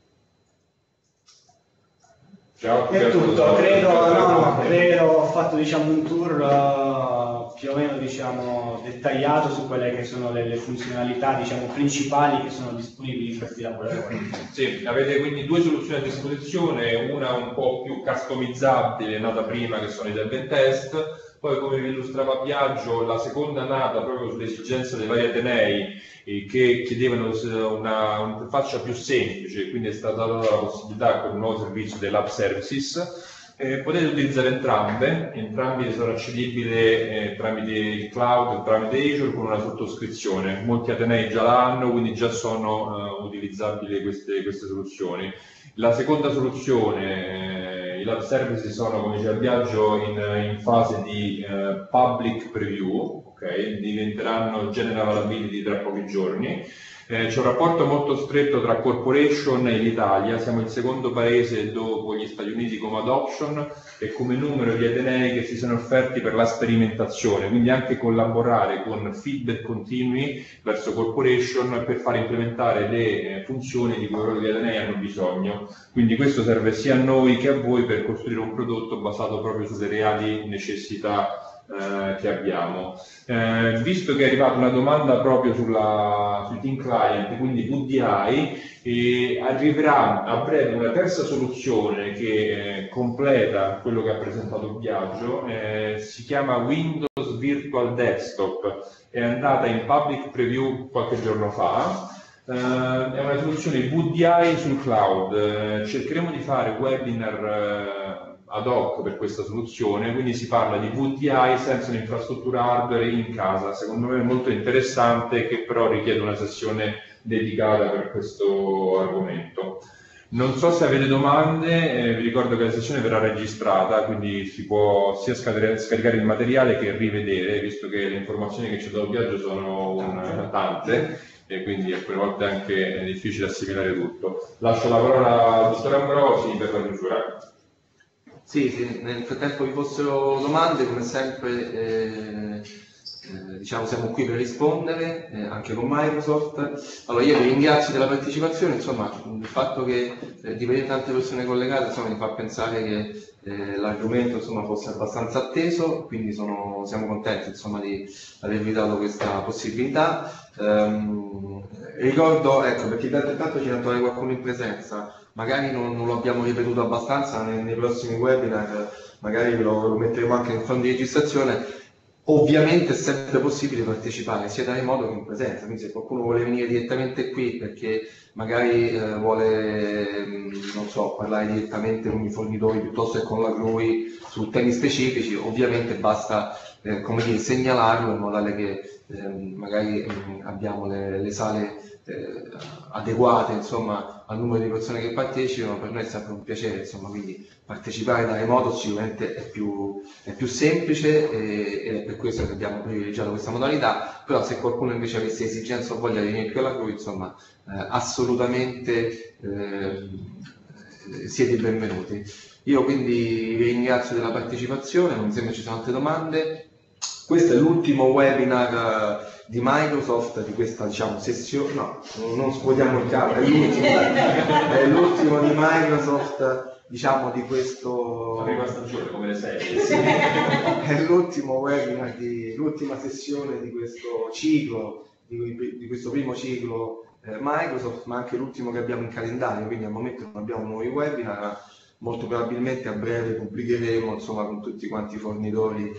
Ciao, È tutto, credo, ho fatto, diciamo, un tour più o meno, diciamo, dettagliato su quelle che sono le funzionalità, diciamo, principali che sono disponibili in questi laboratori. Sì, avete quindi due soluzioni a disposizione, una un po' più customizzabile, nata prima, che sono i dev test. Poi, come vi illustrava Biagio, la seconda nata proprio sulle esigenze dei vari atenei che chiedevano un'interfaccia più semplice, quindi è stata data la possibilità con un nuovo servizio dei Lab Services. Potete utilizzare entrambi sono accedibili tramite il cloud, tramite Azure, con una sottoscrizione. Molti atenei già l'hanno, quindi già sono utilizzabili queste soluzioni. La seconda soluzione, i Lab Services sono, come diceva Biagio, in fase di public preview, okay? Diventeranno general availability tra pochi giorni. C'è un rapporto molto stretto tra corporation e l'Italia, siamo il secondo paese dopo gli Stati Uniti come adoption e come numero di atenei che si sono offerti per la sperimentazione, quindi anche collaborare con feedback continui verso corporation per far implementare le funzioni di cui gli atenei hanno bisogno. Quindi questo serve sia a noi che a voi per costruire un prodotto basato proprio sulle reali necessità che abbiamo. Visto che è arrivata una domanda proprio sui team client, quindi VDI, arriverà a breve una terza soluzione che completa quello che ha presentato Biagio, si chiama Windows Virtual Desktop, è andata in public preview qualche giorno fa. È una soluzione VDI sul cloud. Cercheremo di fare webinar ad hoc per questa soluzione, quindi si parla di VDI senza un'infrastruttura hardware in casa. Secondo me è molto interessante, che però richiede una sessione dedicata per questo argomento. Non so se avete domande, vi ricordo che la sessione verrà registrata, quindi si può sia scaricare il materiale che rivedere, visto che le informazioni che ci ha dato Biagio sono tante e quindi alcune volte anche è difficile assimilare tutto. Lascio la parola al dottor Ambrosi per la chiusura. Sì, nel frattempo vi fossero domande, come sempre diciamo siamo qui per rispondere, anche con Microsoft. Allora io vi ringrazio della partecipazione, insomma il fatto che di vedere tante persone collegate insomma mi fa pensare che l'argomento insomma fosse abbastanza atteso, quindi siamo contenti insomma di avervi dato questa possibilità. Ricordo, ecco, perché intanto ci deve trovare qualcuno in presenza, magari non lo abbiamo ripetuto abbastanza nei prossimi webinar, magari lo metteremo anche in fondo di registrazione. Ovviamente è sempre possibile partecipare sia da remoto che in presenza, quindi se qualcuno vuole venire direttamente qui perché magari vuole, non so, parlare direttamente con i fornitori piuttosto che con la GRUI su temi specifici, ovviamente basta come dire, segnalarlo in modo tale che magari abbiamo le sale adeguate insomma al numero di persone che partecipano. Per noi è sempre un piacere insomma, quindi partecipare da remoto sicuramente è più semplice ed è per questo che abbiamo privilegiato questa modalità. Però se qualcuno invece avesse esigenza o voglia di venire qui alla GRUI, insomma assolutamente siete benvenuti. Io quindi vi ringrazio della partecipazione, non mi sembra ci siano altre domande. Questo è l'ultimo webinar di Microsoft di questa diciamo sessione, no, non scuotiamo il capo, è l'ultimo di Microsoft diciamo di questo la prima stagione come le serie, sì. È l'ultimo webinar l'ultima sessione di questo ciclo, di questo primo ciclo Microsoft, ma anche l'ultimo che abbiamo in calendario, quindi al momento non abbiamo nuovi webinar. Molto probabilmente a breve pubblicheremo insomma con tutti quanti i fornitori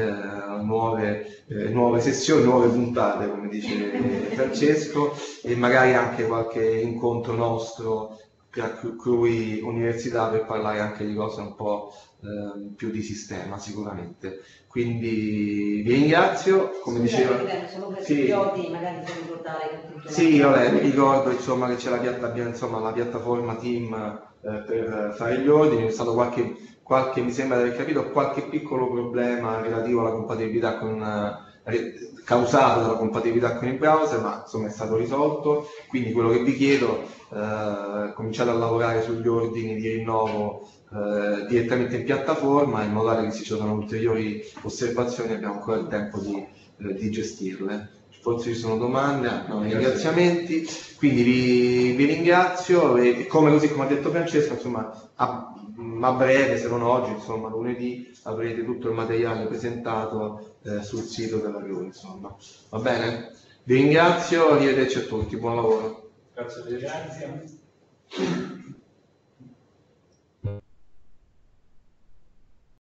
nuove sessioni, nuove puntate come dice Francesco, e magari anche qualche incontro nostro tra CRUI Università per parlare anche di cose un po' più di sistema sicuramente. Quindi vi ringrazio, come diceva. Solo per idioti, magari per ricordare. Sì, vabbè, vi ricordo insomma che c'è la piattaforma Team per fare gli ordini. È stato qualche mi sembra di aver capito, qualche piccolo problema relativo alla compatibilità causato dalla compatibilità con il browser, ma insomma è stato risolto. Quindi quello che vi chiedo, cominciate a lavorare sugli ordini di rinnovo direttamente in piattaforma, in modo tale che se ci sono ulteriori osservazioni abbiamo ancora il tempo di gestirle. Forse ci sono domande, no, ringraziamenti, quindi vi ringrazio e così come ha detto Francesco, insomma a breve, se non oggi, insomma lunedì avrete tutto il materiale presentato sul sito della GRUI, insomma. Va bene? Vi ringrazio, arrivederci a tutti, buon lavoro. Grazie a te. Grazie.